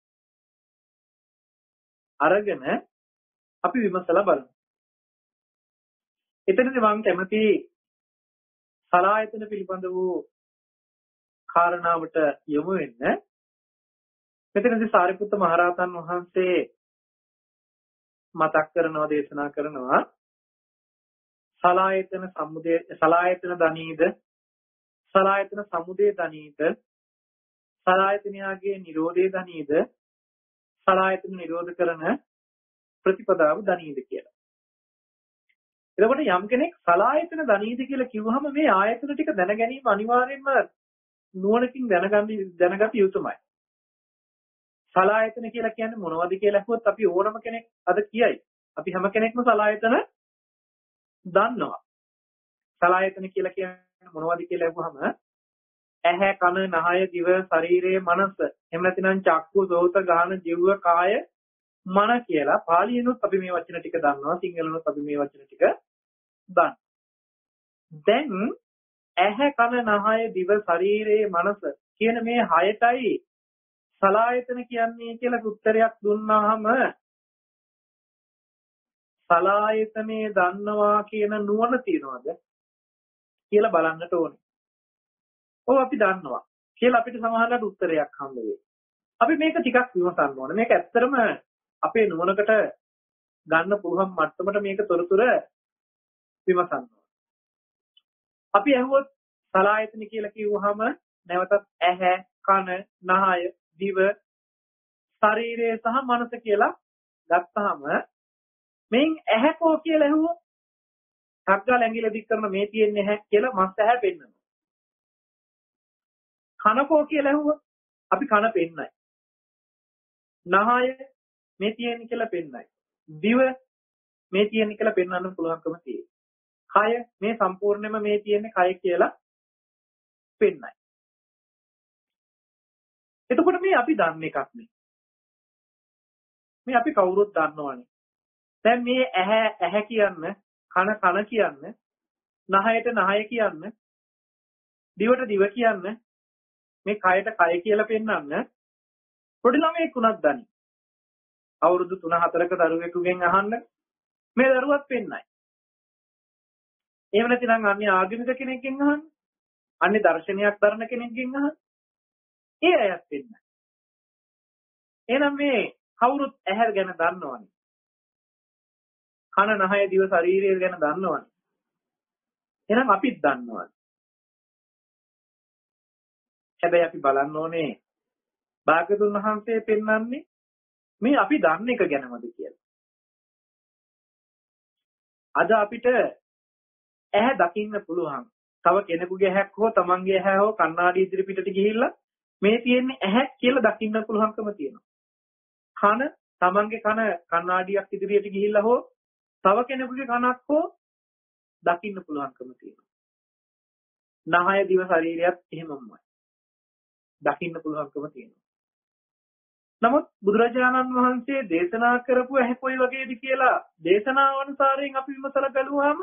අරගෙන අපි විමසලා බලමු. එතනදී මම කැමති සලායතන පිළිබඳ වූ කාරණාවට යොමු වෙන්න. මෙතනදී සාරිපුත්ත මහරහතන් වහන්සේ මතක් කරනවා, දේශනා කරනවා සලායතන සමුදය, සලායතන දනීද, සලායතන සමුදය දනීද, සලායතනයාගේ නිරෝධය දනීද, සලායතන නිරෝධ කරන ප්‍රතිපදාව දනීද කියලා. එතකොට යම් කෙනෙක් සලායතන දනීද කියලා කිව්වහම මේ ආයතන ටික දැන ගැනීම අනිවාර්යයෙන්ම නුවණකින් දැනගත යුතුමයි. සලායතන කියලා කියන්නේ මොනවද කියලා අහුවොත් අපි ඕනම කෙනෙක් අද කියයි. අපි හැම කෙනෙක්ම සලායතන දන්නවා. සලායතන කියලා කියන්නේ මොනවද කියලා අහුවහම ඇහැ, කන, නහය, දිව, ශරීරය, මනස, එහෙම නැත්නම් චක්කු, සෝත, ගාන, ජීව, කාය, මන කියලා පාලියෙනුත් අපි මේ වචන ටික දන්නවා, සිංහලෙනුත් අපි මේ වචන ටික දන්නවා. දැන් ඇහැ, කන, නහය, දිව, ශරීරය, මනස කියන මේ හයටයි සලායතන කියන්නේ කියලා උත්තරයක් දුන්නාම සලායතනේ දන්නවා කියන නුවණ තියනවාද කියලා බලන්නට ඕනේ. ඔව් අපි දන්නවා කියලා අපිට සමහරවිට උත්තරයක් හම්බ වෙයි. අපි මේක ටිකක් විමසන්න ඕනේ. මේක ඇත්තටම අපේ නුවණකට ගන්න පුළුවන් මට්ටමට මේක තොරතුර විමසන්න ඕනේ. අපි අහුවොත් සලායතන කියලා කිව්වහම නැවතත් ඇහැ, කන, නහය, දිව, ශරීරය සහ මනස කියලා ගත්තාම මෙයින් ඇහැකෝ කියලා ඇහුවොත් සක්ගා ලැඟිල දික් කරන මේ තියෙන්නේ ඇහැ කියලා මස් ඇහැ පෙන්නනවා. කනකෝ කියලා ඇහුවොත් අපි කන පෙන්නයි. නහය මේ තියෙන්නේ කියලා පෙන්නයි. දිව මේ තියෙන්නේ කියලා පෙන්වන්න පුළුවන්කම තියෙනවා. කය මේ සම්පූර්ණයෙන්ම මේ තියෙන්නේ කය කියලා පෙන්නයි. එතකොට මේ අපි දන්න එකක් නේ. මේ අපි කවුරුත් දන්නවනේ. දැන් මේ ඇහැ කියන්න, කන කියන්න, නහයට නහය කියන්න, දිවට දිව කියන්න, මේ කයට කය කියලා පෙන්වන්න පොඩි ළමයෙක් උනත් දනි. අවුරුදු 3-4ක දරුවෙකුගෙන් අහන්න මේ දරුවත් පෙන්නයි. එහෙම නැතිනම් අන්නේ ආගමික කෙනෙක්ගෙන් අහන්න, අන්නේ දර්ශනයක් දරන කෙනෙක්ගෙන් අහන්න. ඒ අයත් පෙන්නයි. එහෙනම් මේ කවුරුත් ඇහැ ගැන දන්නවනේ. කන, නහය, දිව, ශරීරය ගැන දන්නවනේ. එහෙනම් අපිත් දන්නවනේ. හැබැයි අපි බලන්න ඕනේ භාග්‍යතුන් වහන්සේ පෙන්වන්නේ මේ අපි දන්න එක ගැනමද කියලා. අද අපිට ඇහැ දකින්න පුළුවන්. තව කෙනෙකුගේ ඇහැක් හෝ තමන්ගේ ඇහැ හෝ කණ්ණාඩි ඉදිරි පිටට ගිහිල්ලා මේ තියෙන්නේ ඇහැ කියලා දකින්න පුළුවන්කම තියෙනවා. කන තමන්ගේ කන කණ්ණාඩියක් ඉදිරියට ගිහිල්ලා හෝ තව කෙනෙකුගේ කනක් හෝ දකින්න පුළුවන්කම තියෙනවා. නහය, දිව, ශරීරයත් එහෙමමයි. දකින්න පුළුවන්කම තියෙනවා. නමුත් බුදුරජාණන් වහන්සේ දේශනා කරපු ඇහැ කොයි වගේද කියලා දේශනාව අනුසාරයෙන් අපි විමසලා බලුවාම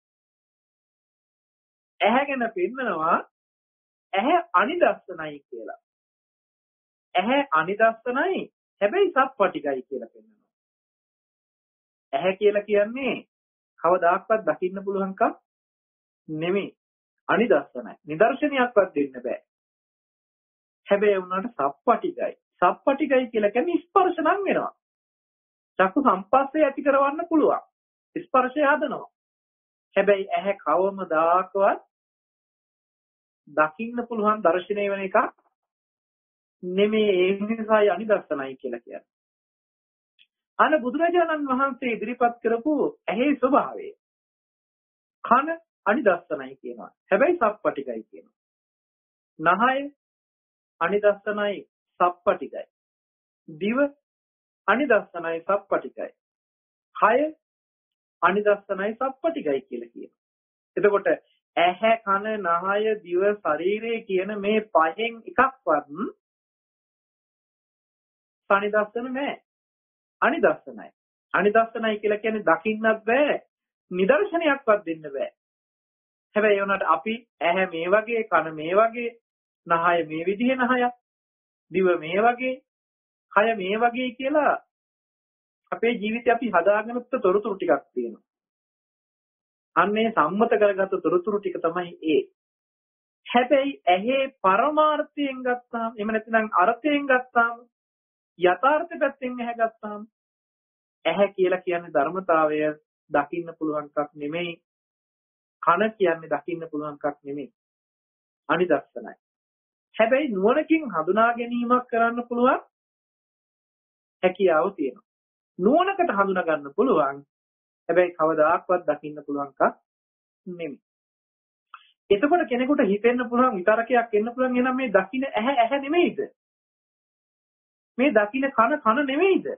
ඇහැ ගැන පෙන්නනවා ඇහැ අනිදස්සනයි කියලා. ඇහැ අනිදස්සනයි හැබැයි සප්පටිකයි කියලා පෙන්නනවා. ඇහැ කියලා කියන්නේ කවදාක්වත් දකින්න පුළුවන්කම් නෙමෙයි. අනිදස්සනයි. නිදර්ශනයක්වත් දෙන්න බෑ. හැබැයි උනාට සප්පටිකයි. සප්පටිකයි කියලා කියන්නේ ස්පර්ශ නම් වෙනවා. චක්කු සම්පස්සේ ඇති කරවන්න පුළුවන්. ස්පර්ශය හදනවා. හැබැයි ඇහැ කවමදාකවත් දකින්න පුළුවන් දර්ශනය වෙන එක නෙමෙයි. ඒ නිසායි අනිදස්සනයි කියලා කියන්නේ. අන බුදුරජාණන් වහන්සේ ඉදිරිපත් කරපු ඇහි ස්වභාවය කන අනිදස්සනයි කියනවා. හැබැයි සප්පටිකයි කියනවා. නහය අනිදස්සනයි සප්පටිකයි. දිව අනිදස්සනයි සප්පටිකයි. කය අනිදස්සනයි සප්පටිකයි කියලා කියනවා. එතකොට ඇහැ කන නහය දිව ශරීරය කියන මේ පහෙන් එකක්වත් සනිදස්සන නැහැ. අනිදස්සනයි. අනිදස්සනයි කියලා කියන්නේ දකින්නත් බෑ, නිදර්ශනයක්වත් දෙන්න බෑ. හැබැයි ඒනට අපි ඇහැ මේ වගේ, කන මේ වගේ, නහය මේ විදිහේ නහයක්, දිව මේ වගේ, කය මේ වගේ කියලා අපේ ජීවිතේ අපි හදාගන්නත් තොරතුරු ටිකක් තියෙනවා. අන්නේ සම්මත කරගත්ත තොරතුරු ටික තමයි ඒ. හැබැයි ඇහි පරමාර්ථයෙන් ගත්තාම, එහෙම නැත්නම් අර්ථයෙන් ගත්තාම, යථාර්ථ පැත්තෙන් ඇහැ ගත්තාම ඇහැ කියලා කියන්නේ ධර්මතාවය දකින්න පුළුවන් එකක් නෙමෙයි. කන කියන්නේ දකින්න පුළුවන් එකක් නෙමෙයි. අනිදස්සනයි. හැබැයි නුවණකින් හඳුනා ගැනීමක් කරන්න පුළුවන් හැකියාව තියෙනවා. නුවණකට හඳුනා ගන්න පුළුවන්. හැබැයි කවදාක්වත් දකින්න පුළුවන් එකක් නෙමෙයි. එතකොට කෙනෙකුට හිතෙන්න පුළුවන් විතරකයක් එන්න පුළුවන් එහෙනම් මේ දකින්න ඇහැ නෙමෙයිද? මේ දකින්න කන නෙමෙයිද?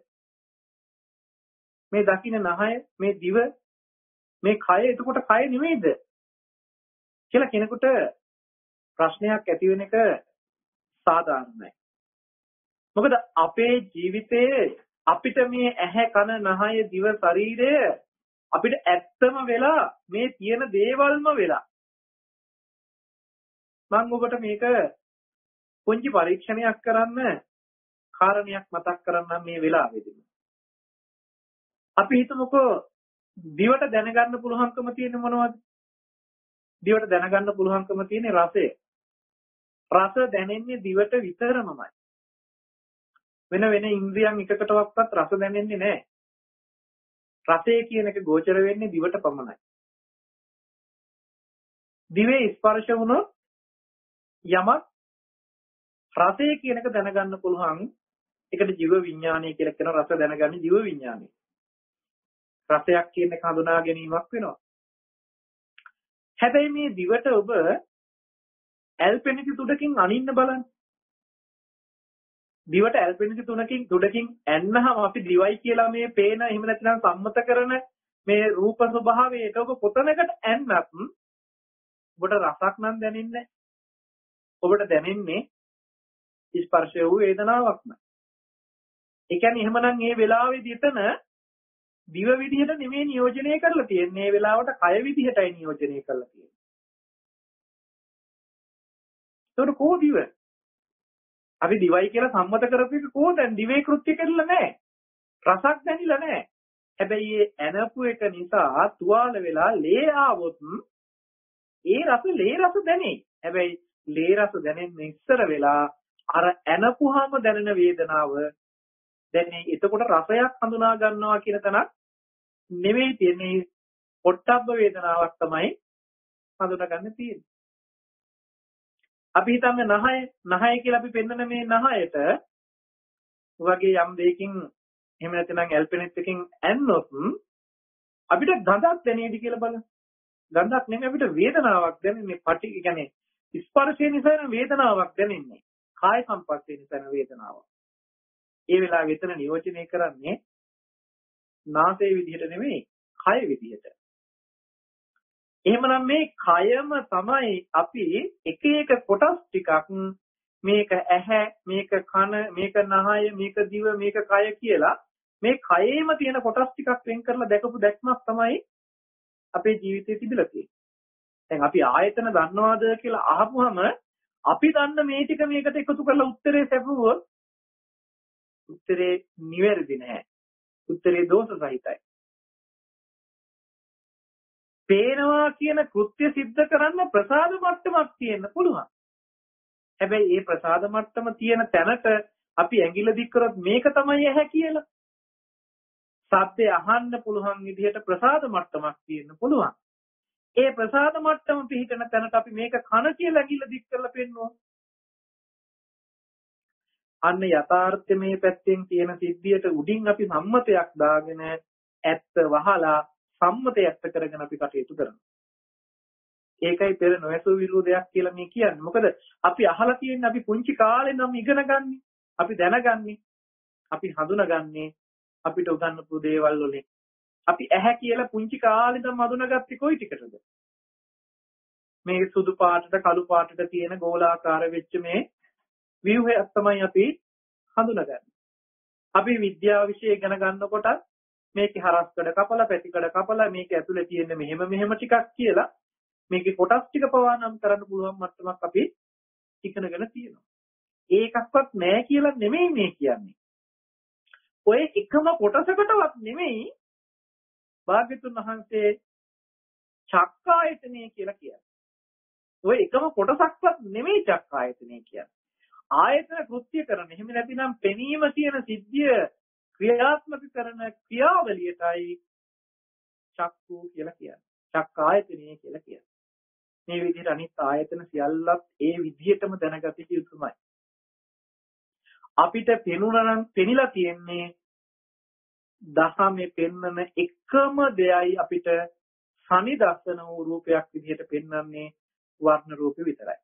මේ දකින්න නහය, මේ දිව, මේ කය එතකොට කය නෙමෙයිද? කියලා කෙනෙකුට ප්‍රශ්නයක් ඇති වෙන එක සාධාරණයි. මොකද අපේ ජීවිතයේ අපිට මේ ඇහැ කන නහය දිව ශරීරය අපිට ඇත්තම වෙලා මේ තියෙන දේවල්ම වෙලා. මම ඔබට මේක පුංචි පරීක්ෂණයක් කරන්න කාරණයක් මතක් කරන්නම් මේ වෙලාවේදී. අපි හිතමුකෝ දිවට දැනගන්න පුළුවන්කම තියෙන්නේ මොනවද? දිවට දැනගන්න පුළුවන්කම තියෙන්නේ රසය. රස දැනෙන්නේ දිවට විතරමයි. වෙන ඉන්ද්‍රියන් එකකටවත් රස දැනෙන්නේ නැහැ. රසය කියන එක ගෝචර වෙන්නේ දිවට පමණයි. දිවේ ස්පර්ශ වුණොත් යමක් රසය කියන එක දැනගන්න පුළුවන්. ඒකට ජීව විඥානය කියලා කියන රස දැනගන්නේ ජීව විඥානය. රසයක් කියන එක හඳුනා ගැනීමක් වෙනවා. හැබැයි මේ දිවට ඔබ ඇල්පෙනික තුඩකින් අනින්න බලන්න. දිවට ඇල්පෙනික තුඩකින් ඇන්නහම අපි දිවයි කියලා මේ පේන එහෙම නැත්නම් සම්මත කරන මේ රූප ස්වභාවයට ඔබ කොතනකට ඇන්නත් ඔබට රසක් නම් දැනෙන්නේ නැහැ. ඔබට දැනෙන්නේ ස්පර්ශය වූ වේදනාවක්ම. ඒ කියන්නේ එහෙමනම් මේ වෙලාවේදී එතන දිව විදිහට නෙමෙයි නියෝජනය කරලා තියෙන්නේ. මේ වෙලාවට කය විදිහටයි නියෝජනය කරලා තියෙන්නේ. ඒකට කොහො දිව? අපි දිවයි කියලා සම්මත කරපු එක කොහො දැන් දිවේ කෘත්‍ය කරලා නැහැ. රසක් දැනිලා නැහැ. හැබැයි ඒ ඇනපු එක නිසා තුවාල වෙලා ලේ ආවොත් ඒ ලේ රස දැනේ. හැබැයි ලේ රස දැනෙන්නේ ඉස්සර වෙලා අර ඇනපුවාම දැනෙන වේදනාව දැනේ. එතකොට රසයක් හඳුනා ගන්නවා කියන තැනක් නෙවෙයි තියෙන්නේ. පොට්ටබ්බ වේදනාවක් තමයි හඳුනා ගන්න තියෙන්නේ. අපි හිතන්නේ නහය කියලා අපි පෙන්නන මේ නහයට වගේ යම් දෙයකින් එහෙම නැත්නම් ඇල්පෙනෙත් එකකින් ඇන්නොත් අපිට ගඳක් දැනේවි කියලා බලන්න. ගඳක් නෙමෙයි අපිට වේදනාවක් දැනෙන්නේ. පටි කියන්නේ ස්පර්ශය නිසා වේදනාවක් දැනෙන්නේ. කාය සංපස්සේ නිසා වේදනාවක්. ඒ වෙලාවෙ එතන නියෝජනය කරන්නේ නාසයේ විදිහට නෙමෙයි කය විදිහට. එහෙමනම් මේ කයම තමයි අපි එක එක කොටස් ටිකක් මේක ඇහැ, මේක කන, මේක නහය, මේක දිව, මේක කය කියලා මේ කයේම තියෙන කොටස් ටිකක් වෙන් කරලා දැකපු දැක්මක් තමයි අපේ ජීවිතයේ තිබිලා තියෙන්නේ. දැන් අපි ආයතන දන්නවාද කියලා අහපුවම අපි දන්න මේ ටික මේකට එකතු කරලා උත්තරේ සැපුවොත් උත්තරේ නිවැරදි නැහැ. උත්තරේ දෝෂ සහිතයි. පේනවා කියන කෘත්‍ය સિદ્ધ කරන්න ප්‍රසාද මට්ටමක් තියෙන්න පුළුවන්. හැබැයි මේ ප්‍රසාද මට්ටම තියෙන තැනට අපි ඇඟිල්ල දික් කරොත් මේක තමයි ඇහැ කියලා. සත්‍ය අහන්න පුළුවන් විදිහට ප්‍රසාද මට්ටමක් තියෙන්න පුළුවන්. ඒ ප්‍රසාද මට්ටම පිහිටන තැනට අපි මේක කන කියලා ඇඟිල්ල දික් කරලා පෙන්නුවා. අන්න යථාර්ථයේ පැත්තෙන් තියෙන සිද්ධියට උඩින් අපි සම්මතයක් දාගෙන ඇත්ත වහලා සම්මතය ඇත්ත කරගෙන අපි කටයුතු කරනවා. ඒකයි පෙර නොයසු විරෝධයක් කියලා මේ කියන්නේ. මොකද අපි අහලා තියෙන්නේ අපි පුංචි කාලේ නම් ඉගෙන ගන්නේ. අපි දැනගන්නේ. අපි හඳුනාගන්නේ අපිට උගන්වපු දේවල් වලින්. අපි ඇහැ කියලා පුංචි කාලේ නම් හඳුනාගත්තේ කොයි ටිකටද? මේ සුදු පාටට කළු පාටට තියෙන ගෝලාකාර වෙච්ච මේ ව්‍යුහයක් තමයි අපි හඳුනාගන්නේ. අපි විද්‍යාව විෂය ඉගෙන ගන්නකොට මේකේ හරස්කඩ කපලා පැතිකඩ කපලා මේක ඇතුලේ තියෙන මෙහෙම ටිකක් කියලා මේකේ කොටස් ටික පවා නම් කරන්න පුළුවන් මට්ටමක් අපි ඉගෙනගෙන තියෙනවා. ඒකක්වත් නැහැ කියලා නෙමෙයි මේ කියන්නේ. ඔය එකම කොටසකටවත් නෙමෙයි භාග්‍යතුන් වහන්සේ චක්කායතනෙ කියලා කියන්නේ. ඔය එකම කොටසක්වත් නෙමෙයි චක්කායතනෙ කියන්නේ. ආයතන කෘත්‍ය කරන. එහෙම නැතිනම් පෙනීම කියන සිද්ධිය ක්‍රියාත්මක කරන ක්‍රියාවලියටයි චක්කු කියලා කියන්නේ. චක්කායතනෙ කියලා කියන්නේ. මේ විදිහට අනිත් ආයතන සියල්ලත් ඒ විදිහටම දැනගත යුතුමයි. අපිට පෙනුනනම් පෙනිලා තියෙන්නේ දහමේ පෙන්නන එකම දෙයයි අපිට සනිදස්සන වූ රූපයක් විදිහට පෙන්වන්නේ වර්ණ රූපේ විතරයි.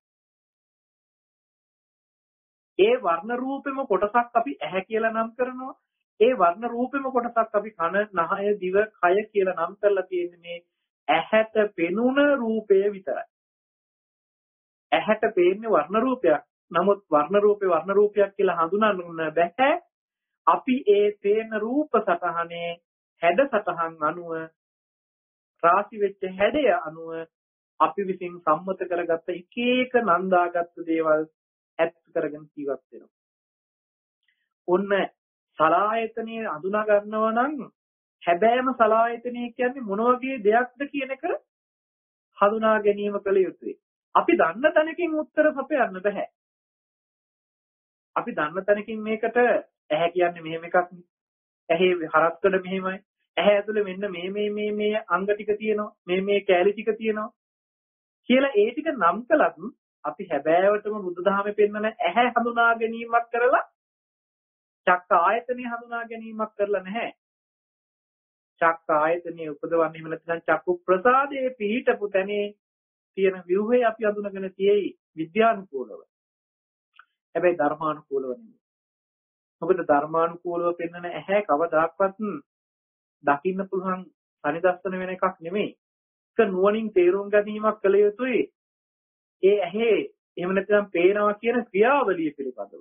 ඒ වර්ණ රූපෙම කොටසක් අපි ඇහැ කියලා නම් කරනවා. ඒ වර්ණ රූපෙම කොටසක් අපි කන, නහය, දිව, කය කියලා නම් කරලා තියෙන්නේ මේ ඇහැට පෙනුන රූපය විතරයි. ඇහැට පේන්නේ වර්ණ රූපයක්. නමුත් වර්ණ රූපයක් කියලා හඳුනන්න බැහැ. අපි ඒ පේන රූප සටහනේ හැඩ සටහන් අනුව රාශි වෙච්ච හැඩය අනුව අපි විසින් සම්මත කරගත්ත එක එක නන්දාගත්තු දේවල් ඇත් කරගෙන ජීවත් වෙනවා. ඔන්න සලායතනයේ අඳුනා ගන්නවා නම් හැබෑම සලායතනය කියන්නේ මොන වගේ දෙයක්ද කියන එක හඳුනා ගැනීම කළ යුතුයි. අපි දන්න තැනකින් උත්තර සපයන්න බෑ. අපි දන්න තැනකින් මේකට ඇහැ කියන්නේ මෙහෙම එකක් නේ. ඇහි හරස්කඩ මෙහෙමයි. ඇහැ ඇතුලේ මෙන්න මේ අංග ටික තියෙනවා. මේ කෑලි ටික තියෙනවා. කියලා ඒ ටික නම් කළත් අපි හැබෑවටම බුදුදහමේ පෙන්වන ඇහැ හඳුනා ගැනීමක් කරලා චක්ක ආයතනෙ හඳුනා ගැනීමක් කරලා නැහැ. චක්ක ආයතනෙ උපදවන්නේ එහෙම නැත්නම් චක්කු ප්‍රසාදයේ පිහිටපු තැනේ තියෙන ව්‍යුහය අපි හඳුනගෙන තියෙයි විද්‍යානුකූලව. හැබැයි ධර්මානුකූලව නෙමෙයි. මොකද ධර්මානුකූලව පෙන්වන ඇහැ කවදාක්වත් දකින්න පුළුවන් සනිදස්සන වෙන එකක් නෙමෙයි. ඒක නුවණින් තේරුම් ගැනීමක් කළ යුතුයි. ඒ ඇහි එහෙම නැත්නම් පේනවා කියන ක්‍රියාවලිය පිළිබඳව.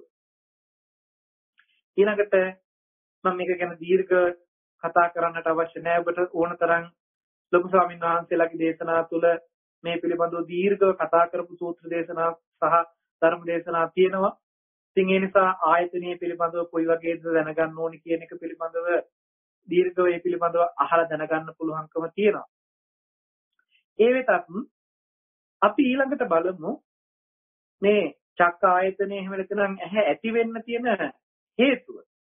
ඊළඟට මම මේක ගැන දීර්ඝ කතා කරන්නට අවශ්‍ය නැහැ. ඔබට ඕන තරම් ලොකු ස්වාමීන් වහන්සේලාගේ දේශනා තුළ මේ පිළිබඳව දීර්ඝව කතා කරපු සූත්‍ර දේශනා සහ ධර්ම දේශනා තියෙනවා. ඉතින් ඒ නිසා ආයතනීය පිළිබඳව කොයි වගේද දැනගන්න ඕනි කියන එක පිළිබඳව දීර්ඝව ඒ පිළිබඳව අහලා දැනගන්න පුළුවන්කම තියෙනවා. ඒ වෙතත් අපි ඊළඟට බලමු මේ චක්ක ආයතනයේ එහෙම නැත්නම් ඇහැ ඇති වෙන්න තියෙන හේතුව.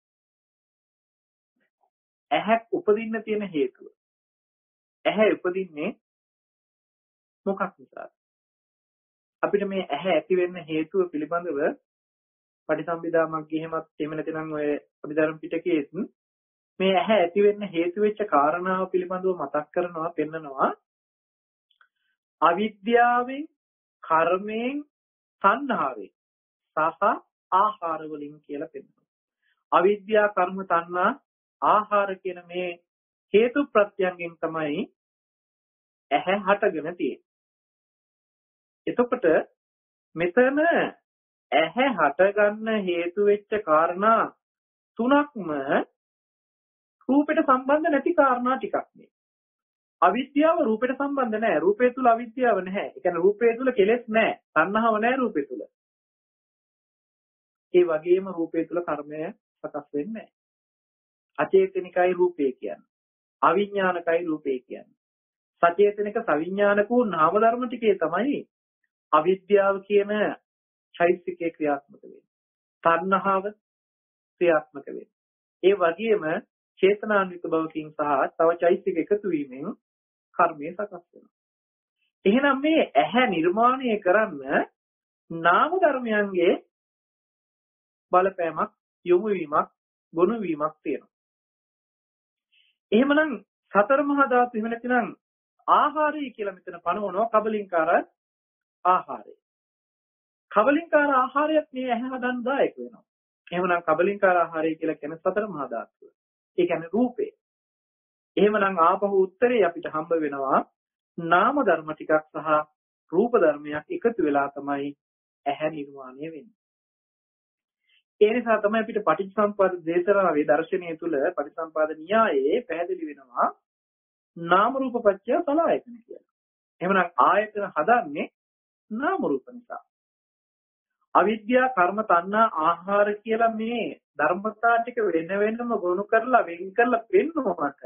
ඇහැ උපදින්න තියෙන හේතුව. ඇහැ උපදින්නේ මොකක් නිසාද? අපිට මේ ඇහැ ඇති වෙන්න හේතුව පිළිබඳව පටිසම්භිදා මග්ගේ එහෙමත් එහෙම නැත්නම් ඔය අභිධර්ම පිටකයේත් මේ ඇහැ ඇති වෙන්න හේතු වෙච්ච කාරණාව පිළිබඳව මතක් කරනවා, පෙන්නනවා. අවිද්‍යාවෙන්, කර්මයෙන්, තණ්හාවෙන් සහ ආහාර වලින් කියලා පෙන්නනවා. අවිද්‍යා, කර්ම, තණ්හා, ආහාර කියන මේ හේතු ප්‍රත්‍යයෙන් තමයි ඇහැ හටගෙන තියෙන්නේ. එතකොට මෙතන ඇහැ හටගන්න හේතු වෙච්ච කාරණා තුනක්ම රූපයට සම්බන්ධ නැති කාරණා ටිකක් නේ. අවිද්‍යාව රූපයට සම්බන්ධ නැහැ. රූපය තුල අවිද්‍යාව නැහැ. ඒ කියන්නේ රූපය තුල කෙලෙස් නැහැ. තණ්හාව නැහැ රූපය තුල. ඒ වගේම රූපය තුල කර්මය සකස් වෙන්නේ නැහැ. අචේතනිකයි රූපය කියන්නේ. අවිඥානිකයි රූපය කියන්නේ. සචේතනික සවිඥානික වූ නාම ධර්ම ටිකේ තමයි අවිද්‍යාව කියන චෛතසිකේ ක්‍රියාත්මක වෙන්නේ. තණ්හාව ක්‍රියාත්මක වෙන්නේ. ඒ වගේම චේතනාන්විත භවකින් සහ තව චෛතසික එකතු වීමෙන් කර්මය සකස් වෙනවා. එහෙනම් මේ ඇහැ නිර්මාණය කරන්න නාම ධර්මයන්ගේ බලපෑමක් යොමු වීමක් ගොනු වීමක් තියෙනවා. එහෙමනම් සතර මහා ධාතු එහෙම නැතිනම් ආහාරය කියලා මෙතන පනවනවා කබලින්කාර ආහාරය. කබලින්කාර ආහාරයත් මේ ඇහැ හදන්න දායක වෙනවා. එහෙමනම් කබලින්කාර ආහාරය කියලා කියන්නේ සතර මහා ධාතුව. ඒ කියන්නේ රූපේ. එහෙමනම් ආපහු උත්තරේ අපිට හම්බ වෙනවා නාම ධර්ම ටිකක් සහ රූප ධර්මයක් එකතු වෙලා තමයි ඇහැ නිර්මාණය වෙන්නේ. ඒ නිසා තමයි අපිට පටිච්චසමුප්පාද දේශනාවේ දර්ශනීය තුල පටිච්චසමුපාද න්‍යායයේ පැහැදිලි වෙනවා නාම රූප පත්‍ය සලආයතන කියලා. එහෙමනම් ආයතන හදන්නේ නාම රූප නිසා. අවිද්‍යා කර්ම තණ්හා ආහාර කියලා මේ ධර්මතා ටික වෙන වෙනම ගොනු කරලා වෙන් කරලා පෙන්වනකොට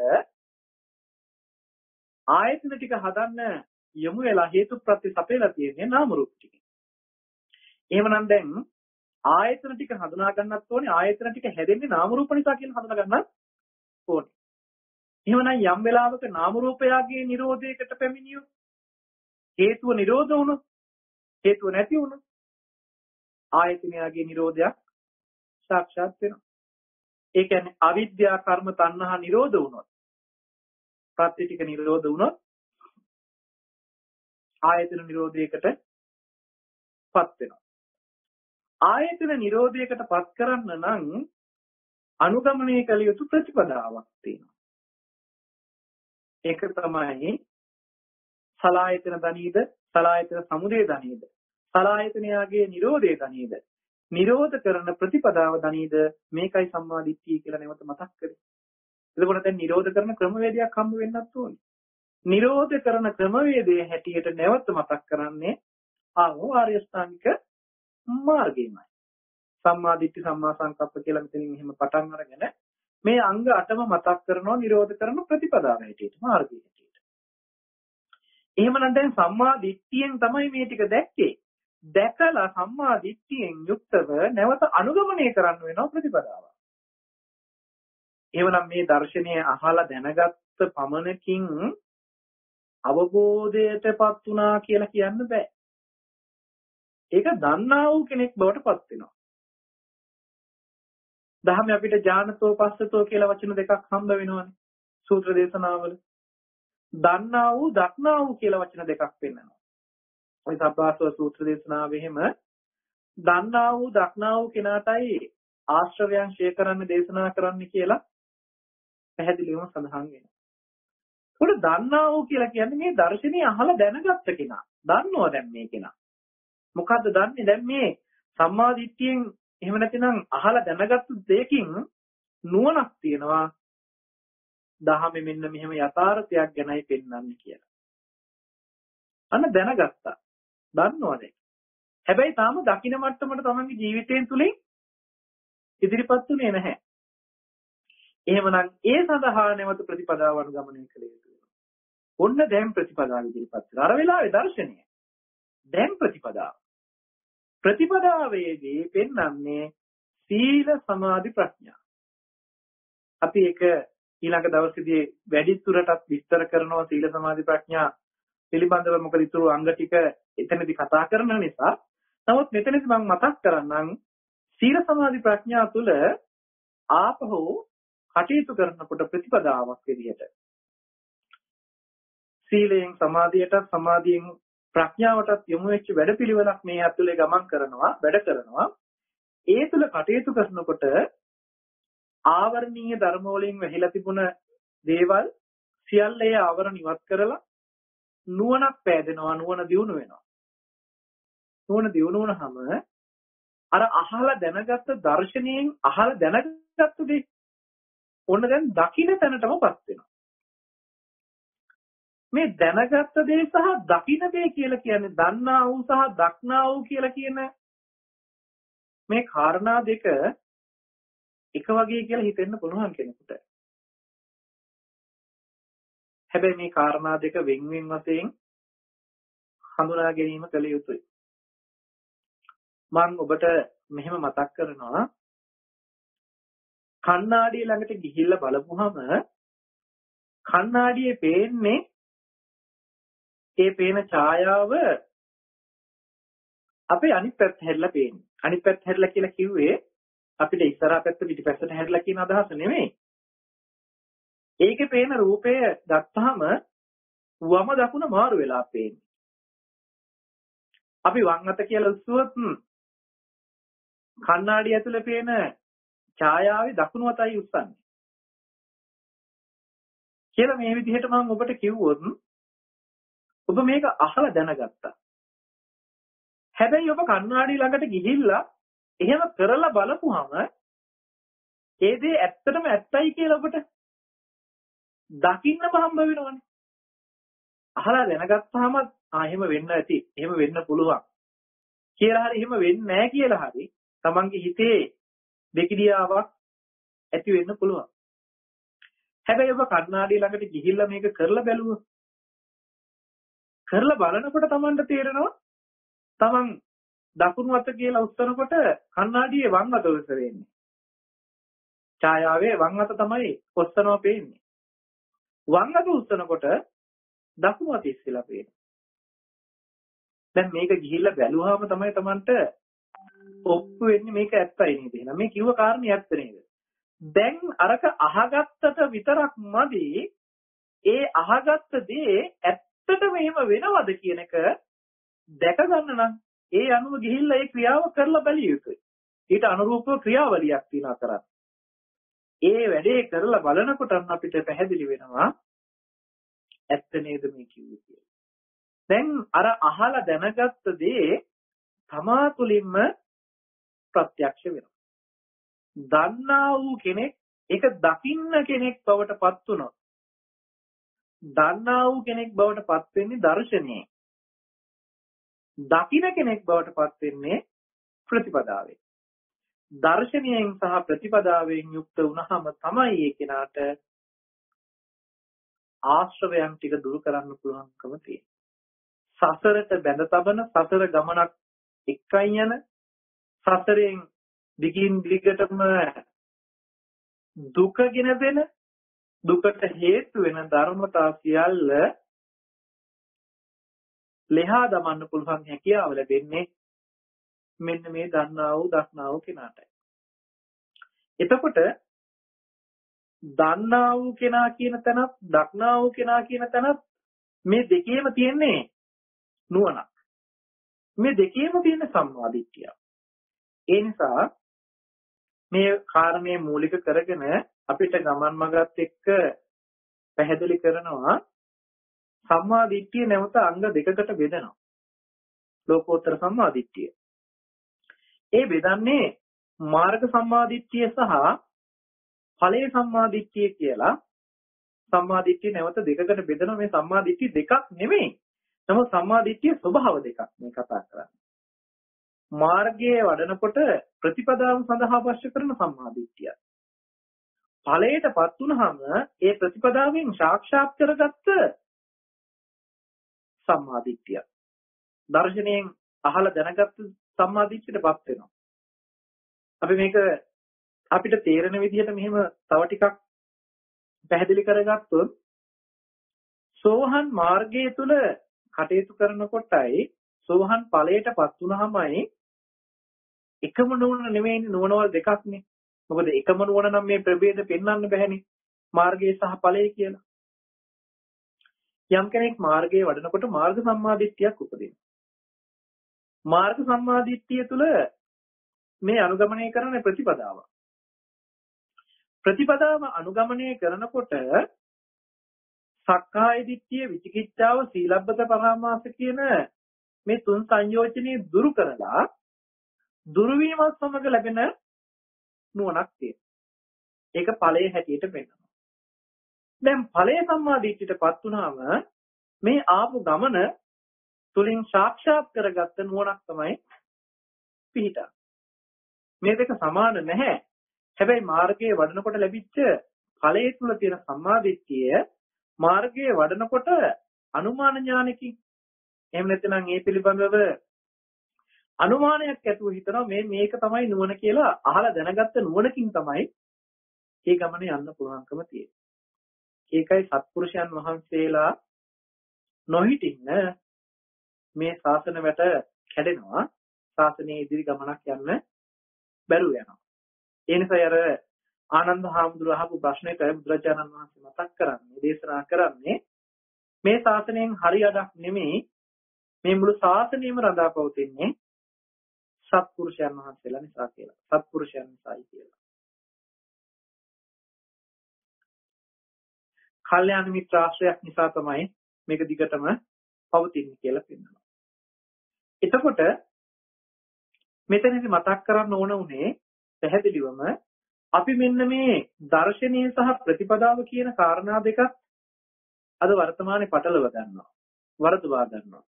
ආයතන ටික හදන්න යොමු වෙලා හේතු ප්‍රත්‍ය සපයලා තියෙන්නේ නාම රූප ටික. එහෙමනම් දැන් ආයතන ටික හඳුනා ගන්නත් ඕනේ ආයතන ටික හැදෙන්නේ නාම රූප නිසා කියලා හඳුනා ගන්නත් ඕනේ. එහෙමනම් යම් වෙලාවක නාම රූපයගේ නිරෝධයකට පැමිණියොත් හේතුව නිරෝධ වුණොත් හේතුව නැති වුණොත් ආයතනයගේ නිරෝධයක් සාක්ෂාත් වෙනවා. ඒ කියන්නේ අවිද්‍යා කර්ම තණ්හා නිරෝධ වුණොත් ප්‍රත්‍ය ටික නිරෝධ වුණොත් ආයතන නිරෝධයකටපත් වෙනවා. ආයතන නිරෝධයකට පත් කරන්න නම් අනුගමනය කළ යුතු ප්‍රතිපදාවක් තියෙනවා. ඒක තමයි සලායතන දනීද, සලායතන සමුදය දනීද, සලායතනයාගේ නිරෝධය දනීද, නිරෝධ කරන ප්‍රතිපදාව දනීද, මේකයි සම්මා දිට්ඨිය කියලා නැවත මතක් කරේ. එතකොට දැන් නිරෝධ කරන ක්‍රමවේදයක් හම්බ වෙන්නත් ඕනේ. නිරෝධ කරන ක්‍රමවේදයේ හැටියට නැවත මතක් කරන්නේ ආර්ය අෂ්ටාංගික මාර්ගයමයි. සම්මා දිට්ඨි සම්මා සංකප්ප කියලා මෙතනින් එහෙම පටන් අරගෙන මේ අංග 8ම මතක් කරනවා නිරෝධ කරන ප්‍රතිපදාව හැටියට මාර්ගය හැටියට. එහෙමනම් දැන් සම්මා දිට්ඨියෙන් තමයි මේ ටික දැක්කේ. දැකලා සම්මා දිට්ඨියෙන් යුක්තව නැවත අනුගමනය කරන්න වෙනවා ප්‍රතිපදාව. එහෙමනම් මේ දර්ශනය අහලා දැනගත්ත පමණකින් අවබෝධයටපත් වුණා කියලා කියන්න බෑ. ඒක දන්නා වූ කෙනෙක් බවට පත් වෙනවා. දහමේ අපිට ඥානතෝ පස්සතෝ කියලා වචන දෙකක් හම්බ වෙනවනේ සූත්‍ර දේශනාවල. දන්නා වූ දක්නා වූ කියලා වචන දෙකක් පෙන්නනවා. ඔය සබ්බාසව සූත්‍ර දේශනාවේ එහෙම දන්නා වූ දක්නා වූ කෙනාටයි ආශ්‍රවයන් ෂේ කරන්න දේශනා කරන්න කියලා පැහැදිලිවම සඳහන් වෙනවා. ඒකට දන්නා වූ කියලා කියන්නේ මේ දර්ශනීය අහලා දැනගත්ත කෙනා. දන්නවා දැන් මේ කෙනා. මොකද්ද දන්නේ? දැන් මේ සම්මා දිට්ඨියෙන් එහෙම නැතිනම් අහලා දැනගත්තු දෙයකින් නුවණක් තියෙනවා. දහමෙ මෙන්න මෙහෙම යථාර්ථයක් ගැනයි පෙන්වන්නේ කියලා. අන්න දැනගත්තා. දන්නවා දැන්. හැබැයි තාම දකින්න මට්ටමට තමන්ගේ ජීවිතයෙන් තුලින් ඉදිරිපත් උනේ නැහැ. එහෙමනම් ඒ සඳහා නැවත ප්‍රතිපදාව අනුගමනය කළ යුතුයි. ඔන්න දැන් ප්‍රතිපදාව ඉදිරිපත් කරලා අර වෙලාවේ දර්ශනය. දැන් ප්‍රතිපදාව. ප්‍රතිපදාවේදී පෙන්වන්නේ සීල සමාධි ප්‍රඥා. අපි ඒක ඊළඟ දවසේදී වැඩිදුරටත් විස්තර කරනවා සීල සමාධි ප්‍රඥා පිළිබඳව. මොකද ඊටු අංග ටික එතනදී කතා කරන නිසා. නමුත් මෙතනදී මම මතක් කරන්නම් සීල සමාධි ප්‍රඥා තුළ ආපහු කටයුතු කරනකොට ප්‍රතිපදාවක් විදිහට සීලයෙන් සමාධියට සමාධියෙන් ප්‍රඥාවටත් යොමු වෙච්ච වැඩපිළිවෙලක් මේ අතුලේ ගමන් කරනවා වැඩ කරනවා. ඒ තුල කටයුතු කරනකොට ආවරණීය ධර්ම වලින් වැහිලා තිබුණ දේවල් සියල්ල ඒ ආවරණ ඉවත් කරලා නුවණක් පෑදෙනවා. නුවණ දියුණු වෙනවා. නුවණ දියුණු වුණාම අර අහලා දැනගත්ත දර්ශනයෙන් අහලා දැනගත්ත දේ ඔන්න දැන් දකින්න තැනටමපත් වෙනවා. මේ දැනගත්ත දේ සහ දකින්න දේ කියලා කියන්නේ දන්නා වූ සහ දක්නා වූ කියලා කියන මේ කාරණා දෙක එක වගේ කියලා හිතෙන්න පුළුවන් කෙනෙකුට. හැබැයි මේ කාරණා දෙක වෙන් වෙන වශයෙන් හඳුනා ගැනීම කළ යුතුයි. මම ඔබට මෙහෙම මතක් කරනවා කණ්ණාඩිය ළඟට ගිහිල්ලා බලපුවහම කණ්ණාඩියේ පේන්නේ ඒ පේන ඡායාව අපේ අනිත් පැත්ත හැරිලා පේන්නේ. අනිත් පැත්ත හැරිලා කියලා කිව්වේ අපිට ඉස්සරහා පැත්ත පිටිපැත්තට හැරිලා කියන අදහස නෙමෙයි. ඒකේ පේන රූපය ගත්තාම වම දකුණ මාරු වෙලා පේන්නේ. අපි වම් අත කියලා උස්සුවොත් කණ්ණාඩිය ඇතුලේ පේන ඡායාවේ දකුණු අතයි උස්සන්නේ. කියලා මේ විදිහට මම ඔබට කිව්වොත් ඔබ මේක අහලා දැනගත්තා. හැබැයි ඔබ කණ්ණාඩිය ළඟට ගිහිල්ලා එහෙම කරලා බලපුවම ඒ දේ ඇත්තටම ඇත්තයි කියලා ඔබට දකින්නම හම්බ වෙනවනේ. අහලා දැනගත්තාම එහෙම වෙන්න ඇති. එහෙම වෙන්න පුළුවන්. කියලා හරි එහෙම වෙන්නේ නැහැ කියලා හරි තමන්ගේ හිතේ දෙකිඩියාවක් ඇති වෙන්න පුළුවන්. හැබැයි ඔබ කණ්ණාඩිය ළඟට ගිහිල්ලා මේක කරලා බැලුවොත් කරලා බලනකොට තමන්ට තේරෙනවා තමන් දකුණු අත කියලා උස්සනකොට කණ්ණාඩියේ වම් අත උස්ස වෙන්නේ. ඡායාවේ වම් අත තමයි ඔස්සනවා පේන්නේ. වම් අත උස්සනකොට දකුණු අත ඉස්සෙලා පේනවා. දැන් මේක ගිහිල්ලා බැලුවාම තමයි තමන්ට ඔප්පු වෙන්නේ මේක ඇත්තයි නේද? එහෙනම් මේ කිව්ව කාරණේ ඇත්ත නේද? දැන් අරක අහගත්තට විතරක් මදි. ඒ අහගත්ත දේ ඇත්තටම එහෙම වෙනවද කියන එක දැක ගන්න නම් ඒ අනුව ගිහිල්ලා ඒ ක්‍රියාව කරලා බැලිය යුතුයි. ඊට අනුරූපව ක්‍රියාවලියක් තියනවා කරන්නේ. ඒ වැඩේ කරලා බලනකොට අපිට පැහැදිලි වෙනවා ඇත්ත නේද මේ කිව්වේ කියලා. දැන් අර අහලා දැනගත්ත දේ තමා තුළින්ම ප්‍රත්‍යක්ෂ වෙනවා. දන්නා වූ කෙනෙක් ඒක දකින්න කෙනෙක් බවට පත් වුණා. දන්නා වූ කෙනෙක් බවට පත් වෙන්නේ දර්ශනයේ. දකින්න කෙනෙක් බවට පත් වෙන්නේ ප්‍රතිපදාවෙන්. දර්ශනයෙන් සහ ප්‍රතිපදාවෙන් යුක්ත වුණාම තමයි ඒ කෙනාට ආශ්‍රවයන් ටික දුරු කරන්න පුළුවන්කම තියෙන්නේ. සසරට බැඳ තබන සසර ගමනක් එක්කයි යන සසරෙන් දිගින් දිගටම දුකගෙන දෙන දුකට හේතු වෙන ධර්මතා සියල්ල ලෙහා දමන්න පුළුවන් හැකියාව ලැබෙන්නේ මෙන්න මේ දන්නා වූ දක්නා වූ කෙනාටයි. එතකොට දන්නා වූ කෙනා කියන තැනත් දක්නා වූ කෙනා කියන තැනත් මේ දෙකේම තියෙන්නේ නුවණක්. මේ දෙකේම තියෙන සම්මාදිට්ඨිය. ඒ නිසා මේ කාරණේ මූලික කරගෙන අපිට ගමන් මගත් එක්ක පැහැදිලි කරනවා සම්මාදිට්ඨිය නැවත අංග දෙකකට බෙදෙනවා. ලෝකෝත්තර සම්මාදිට්ඨිය. ඒ බෙදන්නේ මාර්ග සම්මාදිට්ඨිය සහ ඵලයේ සම්මාදිට්ඨිය කියලා. සම්මාදිට්ඨිය නැවත දෙකකට බෙදෙනවා. මේ සම්මාදිට්ඨිය දෙකක් නෙමෙයි. නමුත් සම්මාදිට්ඨිය ස්වභාව දෙකක් මේ කතා කරන්නේ. මාර්ගයේ වඩනකොට ප්‍රතිපදාව සඳහා අවශ්‍ය කරන සම්මාදිට්ඨිය. ඵලයටපත් වුනහම ඒ ප්‍රතිපදාවෙන් සාක්ෂාත් කරගත්ත සම්මාදිට්ඨිය. දර්ශනයෙන් අහලා දැනගත්ත සම්මාදිට්ඨියටපත් වෙනවා. අපි මේක අපිට තේරෙන විදිහට මෙහෙම තව ටිකක් පැහැදිලි කරගත්තොත් සෝහන් මාර්ගයේ තුල කටයුතු කරනකොටයි සෝහන් ඵලයටපත් වුනහමයි එකම නුවණ නෙමෙයි නුවණවල් දෙකක්නේ. මොකද එකම නුවණ නම් මේ ප්‍රභේද පෙන්වන්න බැහැනේ. මාර්ගය සහ ඵලය කියලා. යම් කෙනෙක් මාර්ගයේ වඩනකොට මාර්ග සම්මාදිට්ඨියක් උපදිනවා. මාර්ග සම්මාදිට්ඨිය තුළ මේ අනුගමනය කරන ප්‍රතිපදාව. ප්‍රතිපදාව අනුගමනය කරනකොට සක්කාය දිට්ඨිය, විචිකිච්ඡාව, සීලබ්බත පරාමාස කියන මේ තුන් සංයෝජනේ දුරු කරලා දුරු වීමත් සමග ලැබෙන නුවණක් තියෙනවා. ඒක ඵලයේ හැටියට පෙන්නනවා. දැන් ඵලයේ සම්මාදිට්ඨියටපත් වුණාම මේ ආපු ගමන තුලින් සාක්ෂාත් කරගත්ත නුවණක් තමයි පිහිටා. මේ දෙක සමාන නැහැ. හැබැයි මාර්ගයේ වඩනකොට ලැබිච්ච ඵලයේ තුල තියෙන සම්මාදිට්ඨිය මාර්ගයේ වඩනකොට අනුමාන ඥානකින් එහෙම නැත්නම් ඒ පිළිබඳව අනුමානයක් ඇතුව හිතනවා මේක තමයි නුවණ කියලා අහලා දැනගත්ත නුවණකින් තමයි මේ ගමනේ යන්න පුළුවන්කම තියෙන්නේ. ඒකයි සත්පුරුෂයන් වහන්සේලා නොහිටින්න මේ ශාසන වැට කැඩෙනවා. ශාසනයේ ඉදිරි ගමනක් යන්න බැරුව යනවා. ඒ නිසා අර ආනන්ද හාමුදුරුවෝ අහපු ප්‍රශ්නෙට බුදුරජාණන් වහන්සේ මතක් කරන්නේ දේශනා කරන්නේ මේ ශාසනයෙන් හරි අඩක් නෙමෙයි මේ මුළු ශාසනයම රඳා පවතින්නේ සත්පුරුෂයන් වහන්සේලා නිසා කියලා. සත්පුරුෂයන් නිසායි කියලා. කල්යාණ මිත්‍ර ආශ්‍රයයක් නිසා තමයි මේක දිගටම පවතින්නේ කියලා පෙන්නනවා. එතකොට මෙතනදී මතක් කරන්න ඕන උනේ පැහැදිලිවම අපි මෙන්න මේ දර්ශනීය සහ ප්‍රතිපදාව කියන කාරණා දෙකක් අද වර්තමානයේ පටලව ගන්නවා. වරදවා ගන්නවා.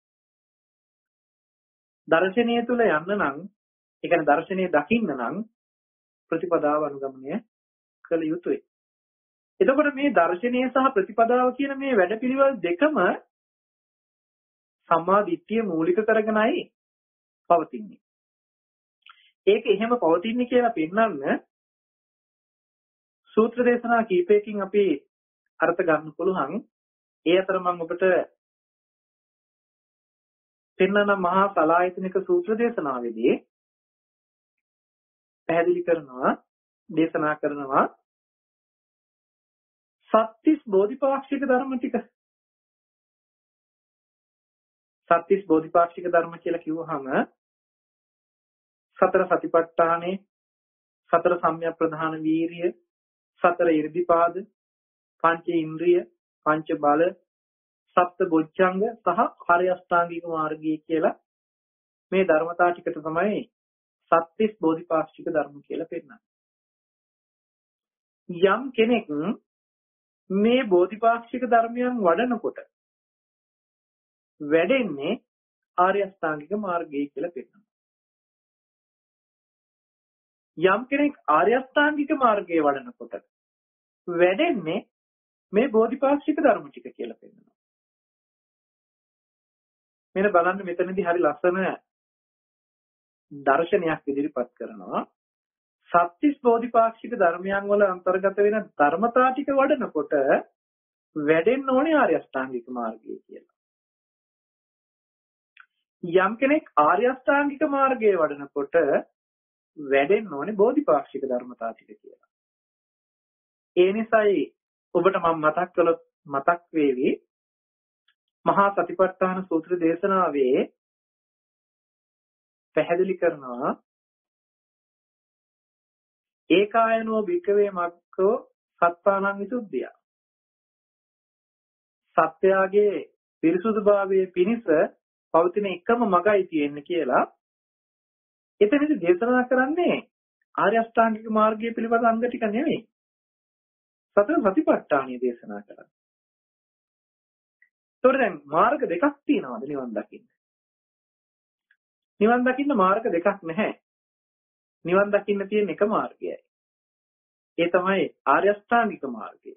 දර්ශනීය තුල යන්න නම් ඒ කියන්නේ දර්ශනීය දකින්න නම් ප්‍රතිපදාව අනුගමනය කළ යුතුයි. එතකොට මේ දර්ශනීය සහ ප්‍රතිපදාව කියන මේ වැඩපිළිවෙල දෙකම සම්මා දිට්ඨිය මූලික කරගෙනයි පවතින්නේ. ඒක එහෙම පවතින්නේ කියලා පෙන්වන්න සූත්‍ර දේශනා කීපයකින් අපි අර්ථ ගන්න පුළුවන්. ඒ අතර මම ඔබට පෙන්වන මහා සලායතනික සූත්‍ර දේශනාවේදී පැහැදිලි කරනවා දේශනා කරනවා සත්‍තිස් බෝධිපාක්ෂික ධර්ම ටික. සත්‍තිස් බෝධිපාක්ෂික ධර්ම කියලා කිව්වහම සතර සතිපට්ඨානේ, සතර සම්‍යක් ප්‍රධාන වීරිය, සතර ඉර්ධිපාද, පංච ඉන්ද්‍රිය, පංච බල, සප්ත බොජ්ජංග සහ හරි අෂ්ටාංගික මාර්ගය කියලා මේ ධර්මතා ටිකට තමයි සත්‍තිස් බෝධිපාක්ෂික ධර්ම කියලා පෙන්නන්නේ. යම් කෙනෙක් මේ බෝධිපාක්ෂික ධර්මයන් වඩනකොට වැඩෙන්නේ ආර්ය අෂ්ටාංගික මාර්ගය කියලා පෙන්නනවා. යම් කෙනෙක් ආර්ය අෂ්ටාංගික මාර්ගයේ වඩනකොට වැඩෙන්නේ මේ බෝධිපාක්ෂික ධර්ම ටික කියලා පෙන්නනවා. මෙන්න බලන්න මෙතනදී හරි ලස්සන දර්ශනයක් ඉදිරිපත් කරනවා. සත්‍තිස් බෝධිපාක්ෂික ධර්මයන් වල අන්තර්ගත වෙන ධර්මතා ටික වඩනකොට වැඩෙන්න ඕනේ ආර්ය අෂ්ටාංගික මාර්ගය කියලා. යම් කෙනෙක් ආර්ය අෂ්ටාංගික මාර්ගයේ වඩනකොට වැඩෙන්න ඕනේ බෝධිපාක්ෂික ධර්මතා ටික කියලා. ඒ නිසායි ඔබට මම මතක් කළොත් මතක් වේවි මහා සතිපට්ඨාන සූත්‍ර දේශනාවේ පැහැදිලි කරනවා ඒකායනෝ භික්ඛවේ මග්ගෝ සත්තානං විසුද්ධිය. සත්‍යයේ පිරිසුදුභාවයේ පිණිස පවතින එකම මගයි තියෙන්නේ කියලා එතනදී දේශනා කරන්නේ ආර්ය අෂ්ටාංගික මාර්ගය පිළිබඳ අංග ටික නෙවෙයි. සතර සතිපට්ඨානිය දේශනා කරන්නේ. ඒතකොට දැන් මාර්ග දෙකක් තියෙනවාද නිවන් දකින්න? නිවන් දකින්න මාර්ග දෙකක් නැහැ. නිවන් දකින්න තියෙන එක මාර්ගයයි. ඒ තමයි ආර්ය අෂ්ටාංගික මාර්ගය.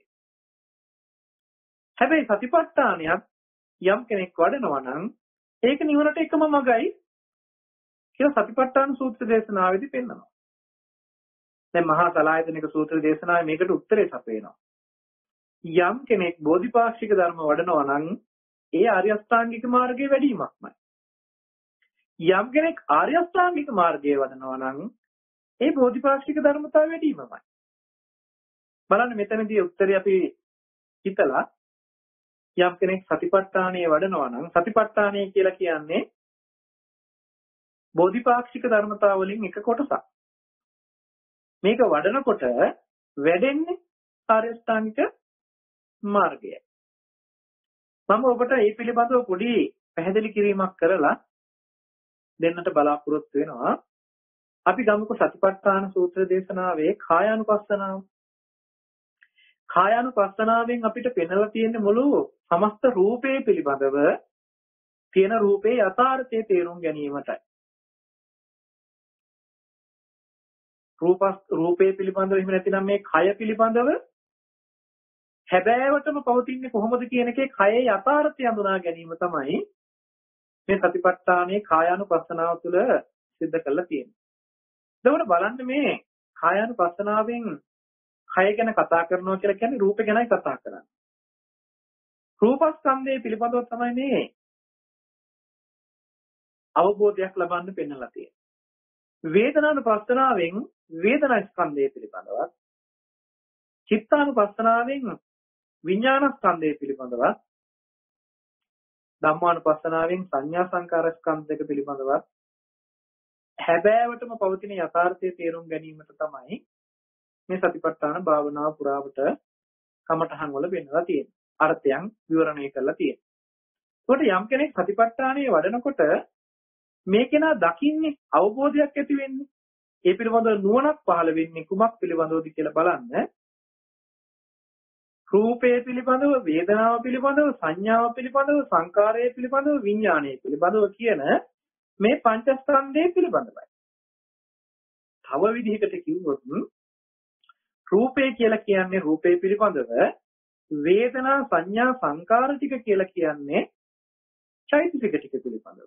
හැබැයි සතිපට්ඨානියක් යම් කෙනෙක් වඩනවා නම් ඒක නිවනට එකම මගයි කියලා සතිපට්ඨාන සූත්‍ර දේශනාවේදී පෙන්නනවා. දැන් මහා සලායතනික සූත්‍ර දේශනාවේ මේකට උත්තරේ සපයනවා. යම් කෙනෙක් බෝධිපාක්ෂික ධර්ම වඩනවා නම් ඒ ආර්ය අෂ්ටාංගික මාර්ගයේ වැඩිමක්මයි. යම් කෙනෙක් ආර්ය අෂ්ටාංගික මාර්ගයේ වඩනවා නම් ඒ බෝධිපාක්ෂික ධර්මතාව වැඩිමමයි. බලන්න මෙතනදී උත්තරේ අපි හිතලා යම් කෙනෙක් සතිපට්ඨානයේ වඩනවා නම් සතිපට්ඨානය කියලා කියන්නේ බෝධිපාක්ෂික ධර්මතාව වලින් එක කොටසක්. මේක වඩනකොට වැඩෙන්නේ ආර්ය අෂ්ටාංගික මාර්ගයයි. මම ඔබට මේ පිළිබඳව පොඩි පැහැදිලි කිරීමක් කරලා දෙන්නට බලාපොරොත්තු වෙනවා. අපි ගමුකෝ සතිපට්ඨාන සූත්‍ර දේශනාවේ කායානුපස්සනාව. කායානුපස්සනාවෙන් අපිට පෙන්වලා තියෙන මුළු සමස්ත රූපේ පිළිබඳව තියෙන රූපේ යථාර්ථය තේරුම් ගැනීමටයි. රූපේ පිළිබඳව එහෙම නැතිනම් මේ කය පිළිබඳව හැබෑවටම පවතින්නේ කොහොමද කියන එකේ කයේ යථාර්ථය හඳුනා ගැනීම තමයි මේ සතිපට්ඨානයේ කායානුපස්සනාව තුළ සිද්ධ කරලා තියෙන්නේ. එතකොට බලන්න මේ කායානුපස්සනාවෙන් කය ගැන කතා කරනවා කියලා කියන්නේ රූපේ ගැනයි කතා කරන්නේ. රූපස්කන්ධය පිළිබඳව තමයි මේ අවබෝධයක් ලබන්න පෙන්වලා තියෙන්නේ. වේදනානුපස්සනාවෙන් වේදනා ස්කන්ධය පිළිබඳව, චිත්තානුපස්සනාවෙන් විඥාන ස්කන්ධය පිළිබඳව, ධම්මානුපස්සනාවෙන් සංඥා සංකාර ස්කන්ධ දෙක පිළිබඳව හැබෑවටම පවතින යථාර්ථයේ තේරුම් ගැනීමට තමයි මේ සතිපට්ඨාන භාවනාව පුරාවට කමඨහන් වල වෙන්නලා තියෙන්නේ. අර්ථයන් විවරණය කරලා තියෙන්නේ. ඒකට යම් කෙනෙක් සතිපට්ඨානයේ වඩනකොට මේ කෙනා දකින්නේ අවබෝධයක් ඇති වෙන්නේ. ඒ පිළිබඳව නුවණක් පහළ වෙන්නේ කුමක් පිළිබඳවද කියලා බලන්න. රූපය පිළිබඳව, වේදනාව පිළිබඳව, සංඥාව පිළිබඳව, සංකාරය පිළිබඳව, විඥානය පිළිබඳව කියන මේ පංචස්කන්ධය පිළිබඳවයි. තව විදිහකට කිව්වොත් රූපය කියලා කියන්නේ රූපය පිළිබඳව, වේදනා, සංඥා, සංකාර ටික කියලා කියන්නේ චෛතසික ටික පිළිබඳව.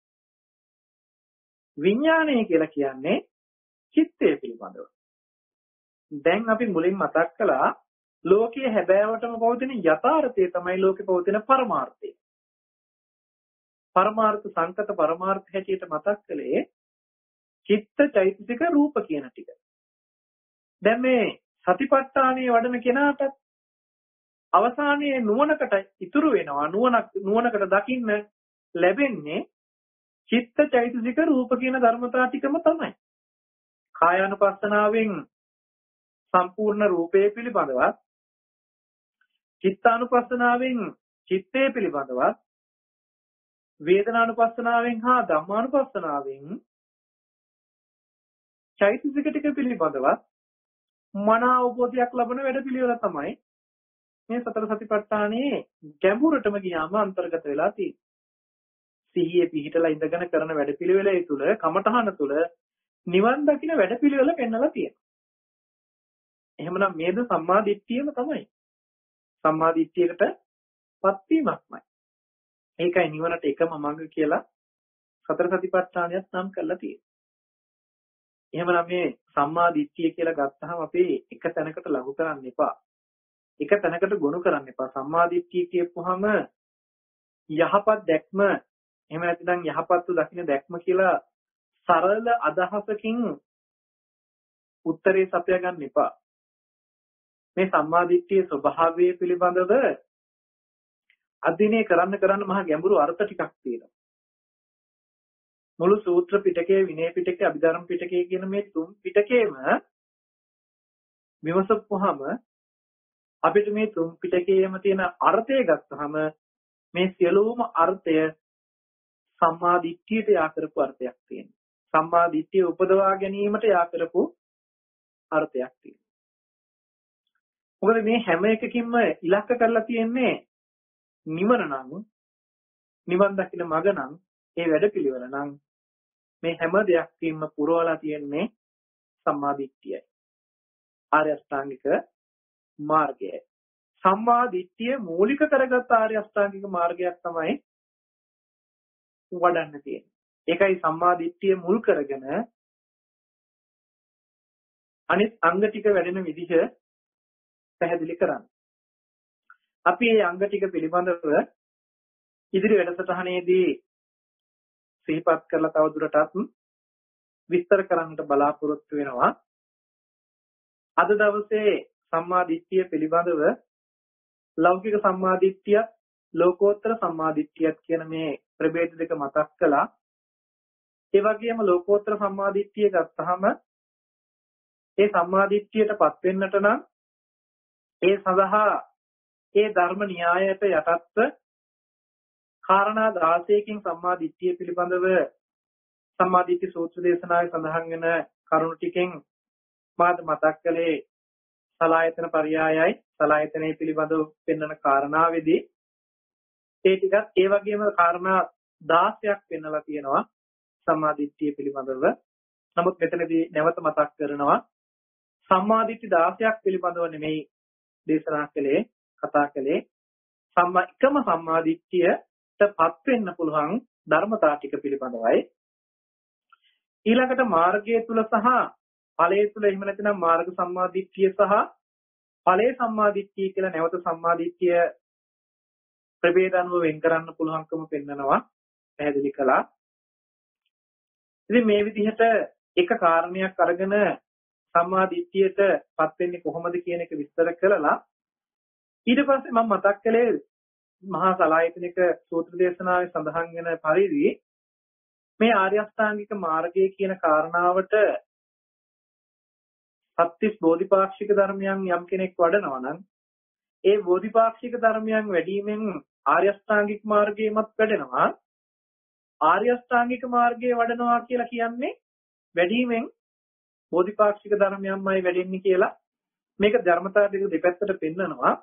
විඥානය කියලා කියන්නේ චිත්තය පිළිබඳව. දැන් අපි මුලින් මතක් කළා ලෝකයේ හැබෑවටම පවතින යථාර්ථය තමයි ලෝකේ පවතින පරමාර්ථය. පරමාර්ථ සංකත පරමාර්ථ හැටියට මතක් කළේ චිත්ත චෛතසික රූප කියන ටික. දැන් මේ සතිපට්ඨානයේ වඩන කෙනාට අවසානයේ නුවණකට ඉතුරු වෙනවා නුවණකට දකින්න ලැබෙන්නේ චිත්ත චෛතසික රූප කියන ධර්මතා ටිකම තමයි. කායානුපස්සනාවෙන් සම්පූර්ණ රූපය පිළිබඳවත්, චිත්තානුපස්සනාවෙන් චිත්තය පිළිබඳවත්, වේදනානුපස්සනාවෙන් හා ධම්මානුපස්සනාවෙන් චෛතසික ටික පිළිබඳවත් මන අවබෝධයක් ලබන වැඩපිළිවෙල තමයි මේ සතර සතිපට්ඨානයේ ගැඹුරටම ගියාම අන්තර්ගත වෙලා තියෙන්නේ. සිහියේ පිහිටලා ඉඳගෙන කරන වැඩපිළිවෙලේ තුල කමඨහන තුල නිවන් දකින්න වැඩපිළිවෙල පෙන්වලා තියෙනවා. එහෙමනම් මේද සම්මා දිට්ඨියම තමයි. සම්මා දිට්ඨියකටපත් වීමක්මයි. ඒකයි නිවනට එකම මඟ කියලා සතර සතිපට්ඨානයත් නම් කරලා තියෙන්නේ. එහෙමනම් මේ සම්මා දිට්ඨිය කියලා ගත්තහම අපි එක තැනකට ලඝු කරන්න එපා. එක තැනකට ගොනු කරන්න එපා. සම්මා දිට්ඨිය කියපුවාම යහපත් දැක්ම එහෙම නැත්නම් යහපත්ව දකින්න දැක්ම කියලා සරල අදහසකින් උත්තරේ සපයා ගන්න එපා. මේ සම්මා දිට්ඨියේ ස්වභාවය පිළිබඳව අධ්‍යයනය කරන්න මහා ගැඹුරු අර්ථ ටිකක් තියෙනවා. මුළු සූත්‍ර පිටකයේ, විනය පිටකයේ, අභිධර්ම පිටකයේ කියන මේ තුන් පිටකේම විමසපුවාම අපිට මේ තුන් පිටකයේම තියෙන අර්ථය ගත්තහම මේ සියලුම අර්ථය සම්මා දිට්ඨියට යා කරපු අර්ථයක් තියෙනවා. සම්මා දිට්ඨිය උපදවා ගැනීමට යා කරපු අර්ථයක් තියෙනවා. මොකද මේ හැම එකකින්ම ඉලක්ක කරලා තියෙන්නේ නිවන නම්, නිවන් දකින්න මඟ නම්, ඒ වැඩපිළිවෙල නම් මේ හැම දෙයක්ම පුරවලා තියෙන්නේ සම්මා දිට්ඨියයි. ආර්ය අෂ්ටාංගික මාර්ගයයි. සම්මා දිට්ඨිය මූලික කරගත් ආර්ය අෂ්ටාංගික මාර්ගයක් තමයි වඩන්න තියෙන්නේ. ඒකයි සම්මා දිට්ඨිය මුල් කරගෙන අනිත් අංග ටික වැඩෙන විදිහ පැහැදිලි කරන්න. අපි මේ අංග ටික පිළිබඳව ඉදිරි වැඩසටහනේදී සිහිපත් කරලා තවදුරටත් විස්තර කරන්නට බලාපොරොත්තු වෙනවා. අද දවසේ සම්මා දිට්ඨිය පිළිබඳව ලෞකික සම්මා දිට්ඨියත් ලෝකෝත්තර සම්මා දිට්ඨියත් කියන මේ ප්‍රභේද දෙක මතක් කළා. ඒ වගේම ලෝකෝත්තර සම්මා දිට්ඨිය ගත්තාම ඒ සම්මා දිට්ඨියටපත් වෙන්නට නම් ඒ සඳහා ඒ ධර්ම න්‍යායයට යටත්ව කාරණා 16කින් සම්මා දිට්ඨිය පිළිබඳව සම්මා දිට්ඨි සූත්‍ර දේශනාවේ සඳහන් වෙන කරුණු ටිකෙන් මාත් මතක් කළේ සලායතන පරයයයි සලායතනයේ පිළිබඳව පෙන්වන කාරණාවේදී ඒ ටිකත් ඒ වගේම කාරණා 16ක් පෙන්වලා තියෙනවා සම්මා දිට්ඨිය පිළිබඳව. නමුත් මෙතනදී නැවත මතක් කරනවා සම්මා දිට්ඨි 16ක් පිළිබඳව නෙමෙයි දේශනා කළේ, කතා කළේ එකම සම්මා දිට්ඨියටපත් වෙන්න පුළුවන් ධර්මතා ටික පිළිබඳවයි. ඊළඟට මාර්ගය තුල සහ ඵලය තුල එහෙම නැත්නම් මාර්ග සම්මා දිට්ඨිය සහ ඵලයේ සම්මා දිට්ඨිය කියලා නැවත සම්මා දිට්ඨිය ප්‍රභේද අනුව වෙන් කරන්න පුළුවන්කම පෙන්නනවා පැහැදිලි කළා. ඉතින් මේ විදිහට එක කාරණයක් අරගෙන සම්මා දිට්ඨියටපත් වෙන්නේ කොහොමද කියන එක විස්තර කළා. ඊට පස්සේ මම මතක් කළේ මහා සලායතනික සූත්‍ර දේශනාවේ සඳහන් වෙන පරිදි මේ ආර්ය අෂ්ටාංගික මාර්ගය කියන කාරණාවට සත්‍තිස් බෝධිපාක්ෂික ධර්මයන් යම් කෙනෙක් වඩනවා නම් ඒ බෝධිපාක්ෂික ධර්මයන් වැඩිමෙන් ආර්ය අෂ්ටාංගික මාර්ගයමත් වැඩෙනවා. ආර්ය අෂ්ටාංගික මාර්ගයේ වඩනවා කියලා කියන්නේ වැඩිමෙන් බෝධිපාක්ෂික ධර්මයන්මයි වැඩෙන්නේ කියලා මේක ධර්මතාව දෙක දෙපැත්තට පෙන්නනවා.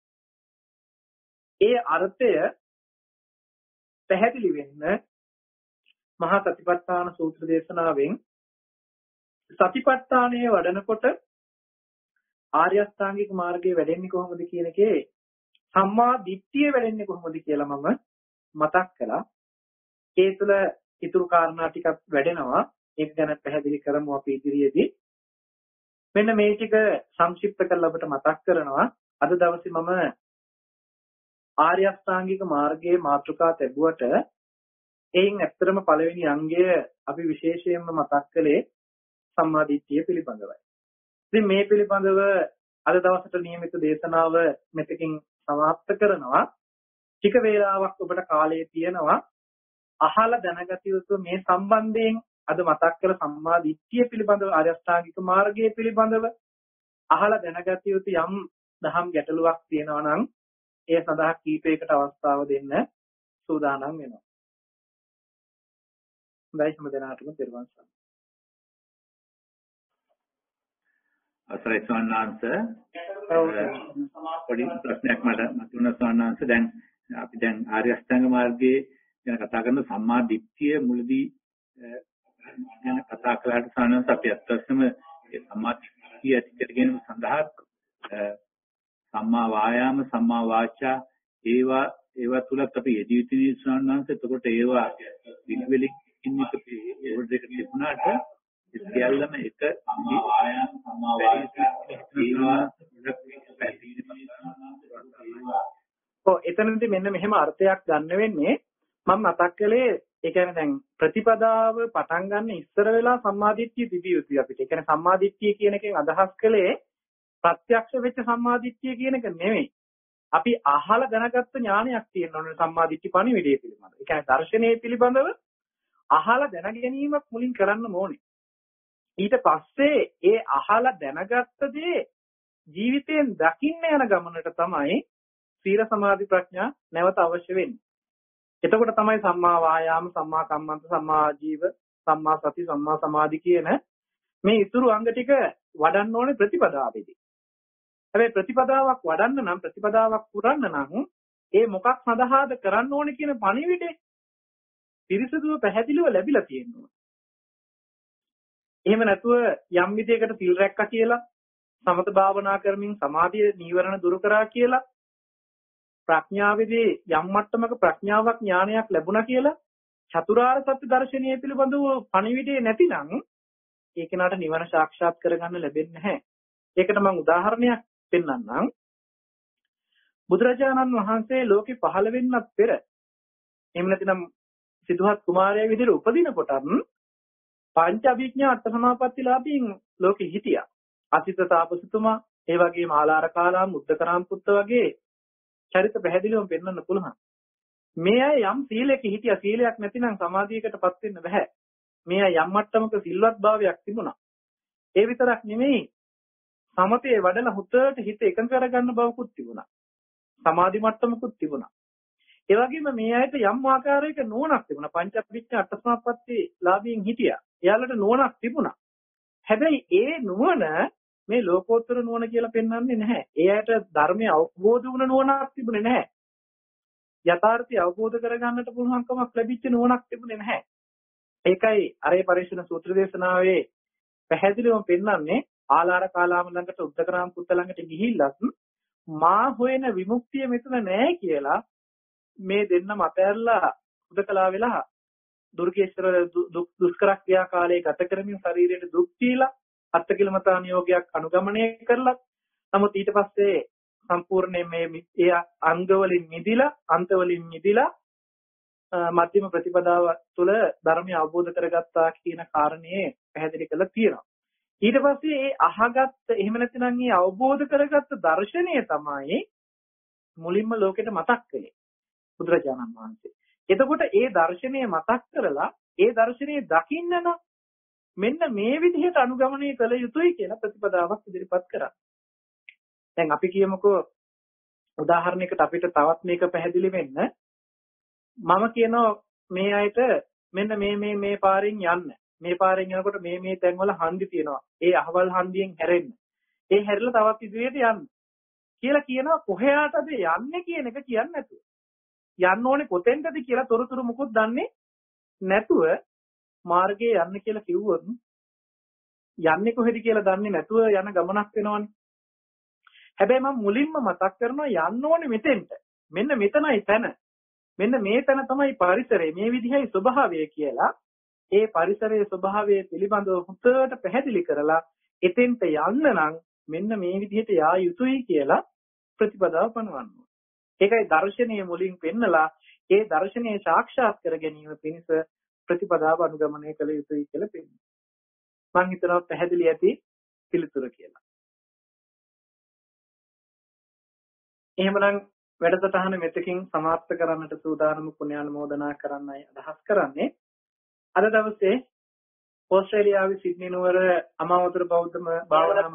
ඒ අර්ථය පැහැදිලි වෙන්න මහා සතිපට්ඨාන සූත්‍ර දේශනාවෙන් සතිපට්ඨානයේ වඩනකොට ආර්ය අෂ්ටාංගික මාර්ගයේ වැඩෙන්නේ කොහොමද කියන එකේ සම්මා දිට්ඨිය වැඩෙන්නේ කොහොමද කියලා මම මතක් කළා. ඒ තුළ ඊතුරු කාරණා ටිකක් වැඩෙනවා. ඒක ගැන පැහැදිලි කරමු අපි ඉදිරියේදී. මෙන්න මේ ටික සංක්ෂිප්ත කරලා අපිට මතක් කරනවා. අද දවසේ මම ආර්ය අෂ්ටාංගික මාර්ගයේ මාතෘකා ලැබුවට එයින් ඇත්තටම පළවෙනි අංගය අපි විශේෂයෙන්ම මතක් කළේ සම්මා දිට්ඨිය පිළිබඳවයි. ඉතින් මේ පිළිබඳව අද දවසට නියමිත දේශනාව මෙතකින් සමාප්ත කරනවා. ටික වේලාවක් ඔබට කාලය තියෙනවා අහලා දැනගත යුතු මේ සම්බන්ධයෙන් අද මතක් කළ සම්මා දිට්ඨිය පිළිබඳව ආර්ය අෂ්ටාංගික මාර්ගය පිළිබඳව අහලා දැනගත යුතු යම් දහම් ගැටලුවක් තියෙනවා නම් ඒ සඳහා කීපයකට අවස්ථාව දෙන්න සූදානම් වෙනවා. හොඳයි හැම දිනකටම තෙරුවන් සරණයි. අසරයි ස්වාමීන් පොඩි ප්‍රශ්නයක් මට මතුවන ස්වාමීන් දැන් අපි දැන් ආර්ය අෂ්ටාංග මාර්ගයේ ගැන කතා කරන සම්මා දිට්ඨිය මුලදී ගැන කතා කළාට ස්වාමීන් අපි අත්‍යවශ්‍යම ඒ සම්මා දිට්ඨිය ඇති කර ගැනීම සඳහා සම්මා වායාම සම්මා වාචා ඒවා තුලත් අපි යෙදිය යුතුයි ස්වාමීන් වහන්සේ. එතකොට ඒවා විවිලින් ඉන්නක ඒ දෙක තිබුණාට සියල්ලම එක ආයාම සම්මා වාචා එතනදී මෙන්න මෙහෙම අර්ථයක් ගන්න වෙන්නේ මම මතක් කළේ ඒ කියන්නේ දැන් ප්‍රතිපදාව පටන් ගන්න ඉස්සර වෙලා සම්මාදිට්ඨිය තිබිය යුතුයි අපිට. ඒ කියන්නේ සම්මාදිට්ඨිය කියන එකෙන් අදහස් කළේ ප්‍රත්‍යක්ෂ වෙච්ච සම්මාදිට්ඨිය කියන එක නෙමෙයි. අපි අහලා දැනගත්ත ඥානයක් තියෙන්න ඕනේ සම්මාදිට්ඨි පණිවිඩය පිළිබඳව. ඒ කියන්නේ දර්ශනීය පිළිබඳව අහලා දැන ගැනීමක් මුලින් කරන්න ඕනේ. ඊට පස්සේ ඒ අහලා දැනගත්ත දේ ජීවිතයෙන් දකින්න යන ගමනට තමයි සීල සමාධි ප්‍රඥා නැවත අවශ්‍ය වෙන්නේ. එතකොට තමයි සම්මා වායාම සම්මා කම්මන්ත සම්මා ආජීව සම්මා සති සම්මා සමාධි කියන මේ ඉතුරු අංග ටික වඩන්න ඕනේ ප්‍රතිපදාවේදී. හැබැයි ප්‍රතිපදාවක් වඩන්න නම් ප්‍රතිපදාවක් පුරන්න නම් ඒ මොකක් සඳහාද කරන්න ඕනේ කියන පණිවිඩේ පිරිසිදුව පැහැදිලිව ලැබිලා තියෙනවා. එහෙම නැතුව යම් විදියකට සිල් රැක්කා කියලා සමත භාවනා කරමින් සමාධිය නීවරණ දුරු කරා කියලා ප්‍රඥාවේදී යම් මට්ටමක ප්‍රඥාවක් ඥානයක් ලැබුණා කියලා චතුරාර්ය සත්‍ය දර්ශනීය පිළිබඳව පණිවිඩේ නැතිනම් ඒ කෙනාට නිවන සාක්ෂාත් කරගන්න ලැබෙන්නේ නැහැ. ඒකට මම උදාහරණයක් පෙන්නන්නම්. බුදුරජාණන් වහන්සේ ලෝකෙ පහළ වෙන්නත් පෙර එහෙම නැතිනම් සිදුහත් කුමාරයා විදිහට උපදින කොටත් පංච අභිඥා අට සමාපත්තිලාභීන් ලෝකෙ හිටියා. අසිත තාපසතුමා, ඒ වගේම ආලාර කාලාම්, මුද්දකරාම් පුත්ත වගේ චරිත පැහැදිලිවම පෙන්වන්න පුළුවන්. මේ අය යම් සීලයක හිටියා. සීලයක් නැතිනම් සමාධියකටපත් වෙන්න බෑ. මේ අය යම් මට්ටමක සිල්වත් භාවයක් තිබුණා. ඒ විතරක් නෙමෙයි සමතේ වඩලා හුතට හිත එකඟ කරගන්න බවකුත් තිබුණා. සමාධි මට්ටමකුත් තිබුණා. ඒ වගේම මේ අයට යම් ආකාරයක නුවණක් තිබුණා. පංචවිඥා අටසමාපatti ලාභීන් හිටියා. එයාලට නුවණක් තිබුණා. හැබැයි ඒ නුවණ මේ ලෝකෝත්තර නුවණ කියලා පෙන්වන්නේ නැහැ. ඒ අයට ධර්මය අවබෝධ වුණ නුවණක් තිබුණේ නැහැ. යථාර්ථය අවබෝධ කරගන්නට පුළුවන්කමක් ලැබිච්ච නුවණක් තිබුණේ නැහැ. ඒකයි අරේ පරිශන සූත්‍ර දේශනාවේ පැහැදිලිවම පෙන්වන්නේ ආලාර කාලාම ළඟට උද්දකරාම පුත්ත ළඟට ගිහිල්ලත් මා හොයන විමුක්තිය මෙතන නැහැ කියලා මේ දෙන්න මතැරලා උදකලා වෙලා දුර්ගේශ්වර දුෂ්කර ක්‍රියා කාලයේ ගත කරමින් ශරීරයට දුක් දීලා අත්කිලමතාන යෝගයක් අනුගමනය කරලා නමුත් ඊට පස්සේ සම්පූර්ණයෙන් මේ අංග වලින් මිදිලා අන්ත වලින් මිදිලා මධ්‍යම ප්‍රතිපදාව තුළ ධර්මය අවබෝධ කරගත්තා කියන කාරණේ පැහැදිලි කරලා තියෙනවා. ඊට පස්සේ ඒ අහගත්ත එහෙම නැත්නම් මේ අවබෝධ කරගත්ත දර්ශනය තමයි මුලින්ම ලෝකෙට මතක් කළේ බුදුරජාණන් වහන්සේ. එතකොට ඒ දර්ශනය මතක් කරලා ඒ දර්ශනය දකින්න නම් මෙන්න මේ විදිහට අනුගමනය කළ යුතුයි කියලා ප්‍රතිපදාවක් ඉදිරිපත් කරා. දැන් අපි කියමුකෝ උදාහරණයකට අපිට තවත් මේක පැහැදිලි වෙන්න මම කියනවා මේ අයට මෙන්න මේ පාරෙන් යන්න. මේ පාරෙන් යනකොට මේ තැන්වල හන්දි තියෙනවා. ඒ අහවල් හන්දියෙන් හැරෙන්න. ඒ හැරිලා තවත් ඉදිරියට යන්න. කියලා කියනවා කොහේටද යන්නේ කියන එක කියන්නේ නැතුව. යන්න ඕනේ කොතෙන්ද කියලා තොරතුරු මුකුත් දන්නේ නැතුව මාර්ගයේ යන්න කියලා කිව්වොත් යන්නේ කොහෙද කියලා දන්නේ නැතුව යන ගමනක් වෙනවනේ. හැබැයි මම මුලින්ම මතක් කරනවා යන්න ඕනේ මෙතෙන්ට. මෙන්න මෙතනයි තැන. මෙන්න මේ තැන තමයි පරිසරය. මේ විදිහයි ස්වභාවය කියලා ඒ පරිසරයේ ස්වභාවය පිළිබඳව හුදට පැහැදිලි කරලා එතෙන්ට යන්න නම් මෙන්න මේ විදිහට යා යුතුයි කියලා ප්‍රතිපදාව පනවන්න. ඒකයි දර්ශනීය මුලින් පෙන්නලා ඒ දර්ශනීය සාක්ෂාත් කර ගැනීම පිණිස ප්‍රතිපදාව අනුගමනය කළ යුතුයි කියලා පෙන්නනවා. මම හිතනවා පැහැදිලි ඇති පිළිතුර කියලා. එහෙමනම් වැඩසටහන මෙතකින් સમાપ્ત කරන්නට සූදානම් පුණ්‍යානුමෝදනා කරන්නයි අදහස් කරන්නේ. අද දවසේ ඕස්ට්‍රේලියාවේ සිඩ්නි නුවර අමාවතුර බෞද්ධ භාවනා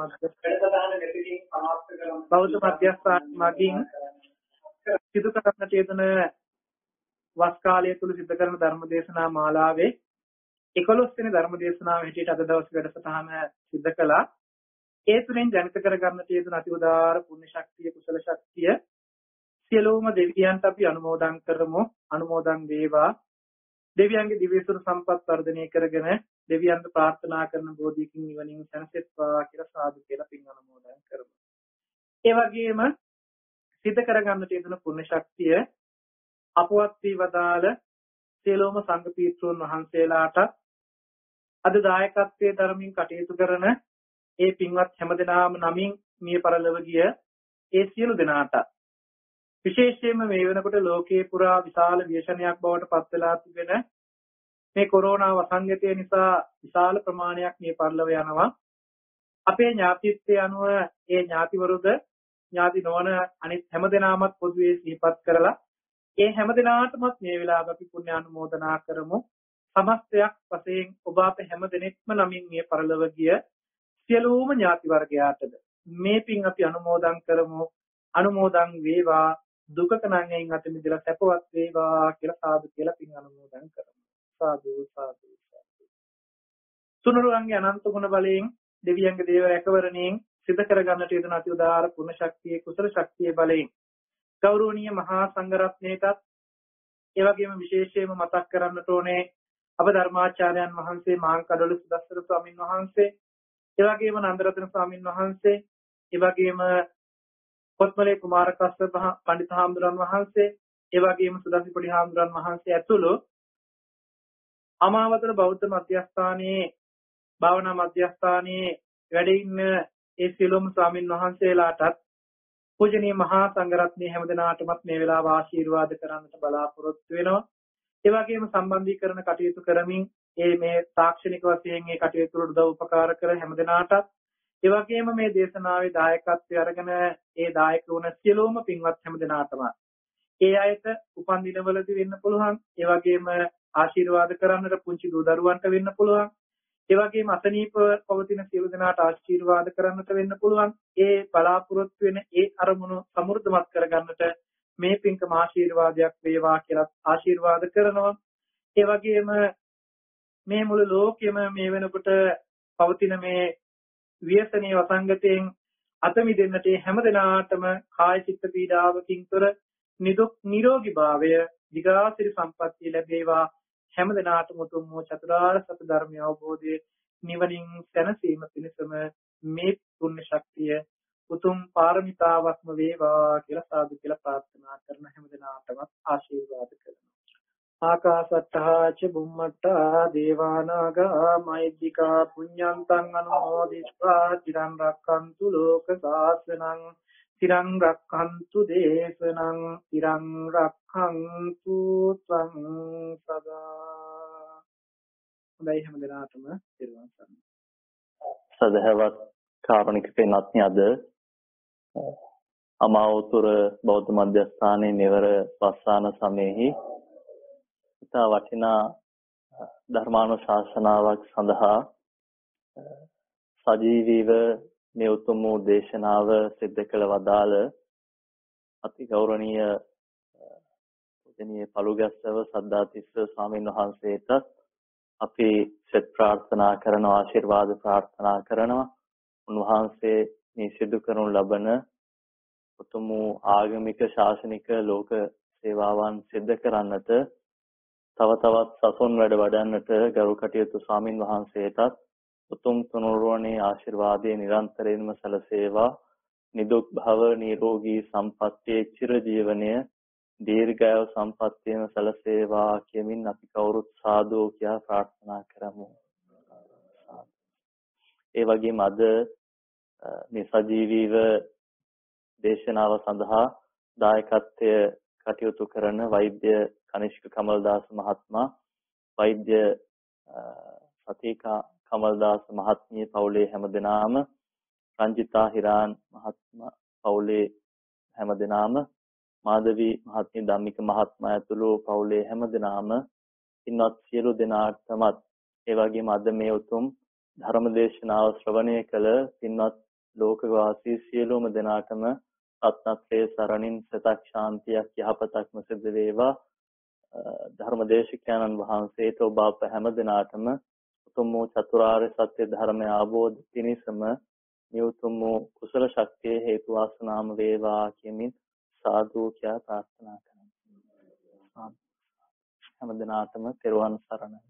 මධ්‍යස්ථාන මගින් සිදු කරන්නට යෙදුන වස් කාලය තුල සිදු කරන ධර්මදේශනා මාලාවේ 11 වෙනි ධර්මදේශනාව හැටියට අද දවසේ වැඩසටහන සිදු කළා. ඒ තුලින් ජනිත කරගන්නට යෙදුන අති උදාාර පුණ්‍ය ශක්තිය කුසල ශක්තිය සියලුම දෙවියන්ට අපි අනුමෝදන් කරමු. අනුමෝදන් වේවා. දෙවියන්ගේ දිව්‍යසුර සම්පත් වර්ධනය කරගෙන දෙවියන්ට ප්‍රාර්ථනා කරන බෝධියකින් නිවනින් සැනසෙත්වා කියලා සාදු කියලා පින් අනුමෝදන් කරමු. ඒ වගේම සිද්ධ කරගන්නට යෙදුන පුණ්‍ය ශක්තිය අපවත් වී වදාළ සියලුම සංඝ පීත්‍රයන් වහන්සේලාට අද දායකත්වයේ ධර්මින් කටයුතු කරන ඒ පින්වත් හැමදෙනාම නමින් මිය පරලොව ගිය ඒ සියලු දෙනාට විශේෂයෙන්ම මේ වෙනකොට ලෝකේ පුරා විශාල ව්‍යසනයක් බවට පත් වෙලා තිබෙන මේ කොරෝනා වසංගතය නිසා විශාල ප්‍රමාණයක් මේ පරිලව යනවා. අපේ ඥාතිත්වයේ අනුව ඒ ඥාතිවරුද ඥාති නොවන අනිත් හැමදෙනාමත් පොදුවේ සිහිපත් කරලා ඒ හැමදෙනාටමත් මේ වෙලාව අපි පුණ්‍යානුමෝදනා කරමු. සමස්තයක් වශයෙන් ඔබ අප හැමදෙනෙක්ම නමින් මේ පරිලව ගිය සියලුම ඥාති වර්ගයාටද මේ පින් අපි අනුමෝදන් කරමු. අනුමෝදන් වේවා. දුකක නම් එයින් අත මිදලා සැපවත් වේවා කියලා සාදු කියලා පින් අනුමෝදන් කරමු. සාදු සාදු සාදු. තුනුරුවන්ගේ අනන්ත ගුණ බලයෙන් දෙවියන්ගේ දේව රැකවරණයෙන් සිද්ධ කරගන්නට යෙදුන අති උදාාර පුණ්‍ය ශක්තිය කුසල ශක්තිය බලයෙන් ගෞරවනීය මහා සංඝරත්නයටත් ඒ වගේම විශේෂයෙන්ම මතක් කරන්නට ඕනේ අප ධර්මාචාර්යයන් වහන්සේ මාංකඩොළු සුදස්සර ස්වාමින් වහන්සේ ඒ වගේම නන්දරත්න ස්වාමින් වහන්සේ ඒ වගේම කොත්මලේ කුමාර කස්සප පඬිතු හාමුදුරන් වහන්සේ ඒ වගේම සුදස්සිපොඩි හාමුදුරන් වහන්සේ ඇතුළු අමාවතර බෞද්ධ මධ්‍යස්ථානයේ භාවනා මධ්‍යස්ථානයේ වැඩ ඉන්න ඒ සියලුම ස්වාමින් වහන්සේලාටත් පූජනීය මහා සංඝරත්නයේ හැමදෙනාටමත් මේ වෙලාව ආශිර්වාද කරන්නට බලාපොරොත්තු වෙනවා. ඒ වගේම සම්බන්ධීකරණ කටයුතු කරමින් මේ තාක්ෂණික වශයෙන් මේ කටයුතු වලට උපකාර කර හැමදෙනාටත් ඒ වගේම මේ දේශනාවේ දායකත්වය අරගෙන ඒ දායක වුණ සියලුම පින්වත් හැමදෙනාටම ඒ අයට උපන් දිනවලදී වෙන්න පුළුවන්. ඒ වගේම ආශිර්වාද කරන්නට පුංචි දූ දරුවන්ට වෙන්න පුළුවන්. ඒ වගේම අසනීප පවතින සියලු දෙනාට ආශිර්වාද කරන්නට වෙන්න පුළුවන්. ඒ බලාපොරොත්තු වෙන ඒ අරමුණු සමෘද්ධමත් කරගන්නට මේ පින්කම ආශිර්වාදයක් වේවා කියලා ආශිර්වාද කරනවා. ඒ වගේම මේ මුළු ලෝකෙම මේ වෙනකොට පවතින මේ ව්‍යසනීය වසංගතයෙන් අත මිදෙන්නට හැමදෙනාටම කාය චිත්ත පීඩාවකින් තොර නිදුක් නිරෝගී භාවය දිගාසිරි සම්පත්තිය ලැබේවා. හැමදෙනාටම උතුම් වූ චතුරාර්ය සත්‍ය ධර්මය අවබෝධයේ නිවනින් සැනසීම පිණිසම මේ පුණ්‍ය ශක්තිය උතුම් පාරමිතාවක්ම වේවා කියලා සාදු කියලා ප්‍රාර්ථනා කරන හැමදෙනාටම ආශිර්වාද කරනවා. ආකාසට්ඨා ච බුම්මට්ඨා දේවානාගා මෛත්‍තිකා පුඤ්ඤන්තං අනුමෝදිත්වා චිරන් රක්ඛන්තු ලෝක සාසනං තිරං රක්ඛන්තු දේශනං තිරං රක්ඛන්තු ත්වං සදා. හොඳයි හැමදෙනාටම තෙරුවන් සරණයි. සදහවත් කාරුණික පින්වත්නි, අද අමාවතුර බෞද්ධ මධ්‍යස්ථානයේ මෙවර වස්සාන සමයෙහි ඉතා වටිනා ධර්මානුශාසනාවක් සඳහා සජීවීව මේ උතුම් වූ දේශනාව සිද්ධ කළ වදාළ අති ගෞරවනීය පූජනීය පළුගැස්සව සද්ධාතිස්ස ස්වාමීන් වහන්සේට අපි සෙත් ප්‍රාර්ථනා කරනවා, ආශිර්වාද ප්‍රාර්ථනා කරනවා. උන්වහන්සේ මේ සිදු කරනු ලබන උතුම් වූ ආගමික ශාසනික ලෝක සේවාවන් සිද්ධ කරන්නට, තව තවත් සසුන් වැඩ වඩන්නට ගරු කටයුතු ස්වාමින් වහන්සේටත් උතුම් තුනුරුවනේ ආශිර්වාදයේ නිරන්තරයෙන්ම සැලසේවා. නිදුක් භව, නිරෝගී සම්පන්නිය, චිර ජීවනය, දීර්ඝායු සම්පන්නියම සැලසේවා කියමින් අපි කවුරුත් සාදු කියා ප්‍රාර්ථනා කරමු. ඒ වගේම අද මේ සජීවීව දේශනාව සඳහා දායකත්වය කටයුතු කරන වෛද්‍ය කනිෂ්ක කමල්දාස මහත්මයා, වෛද්‍ය සතිකා කමල්දාස මහත්මිය පවුලේ හැමදෙනාම, රංජිතා හිරාන් මහත්මයා පවුලේ හැමදෙනාම, මාධවී මහත්මිය, ධම්මික මහත්මයා ඇතුළු පවුලේ හැමදෙනාම, ඉන්වත් සියලු දෙනාටමත්, ඒ වගේම අද මේ උතුම් ධර්ම දේශනාව ශ්‍රවණය කළ පින්වත් ලෝකවාසී සියලුම දෙනාටම රත්නත්‍රයේ සරණින් සතක් ශාන්තියක් යහපතක්ම සිදු වේවා. ධර්මදේශකයන්න් වහන්සේට ඔබ අප හැම දිනාටම උතුම් වූ චතුරාර්ය සත්‍ය ධර්මය අවබෝධ පිණිසම මේ උතුම් වූ කුසල ශක්තිය හේතු වාසනාම වේවා කියමින් සාදු කියා ප්‍රාර්ථනා කරනවා. හැම දිනාටම තෙරුවන් සරණයි.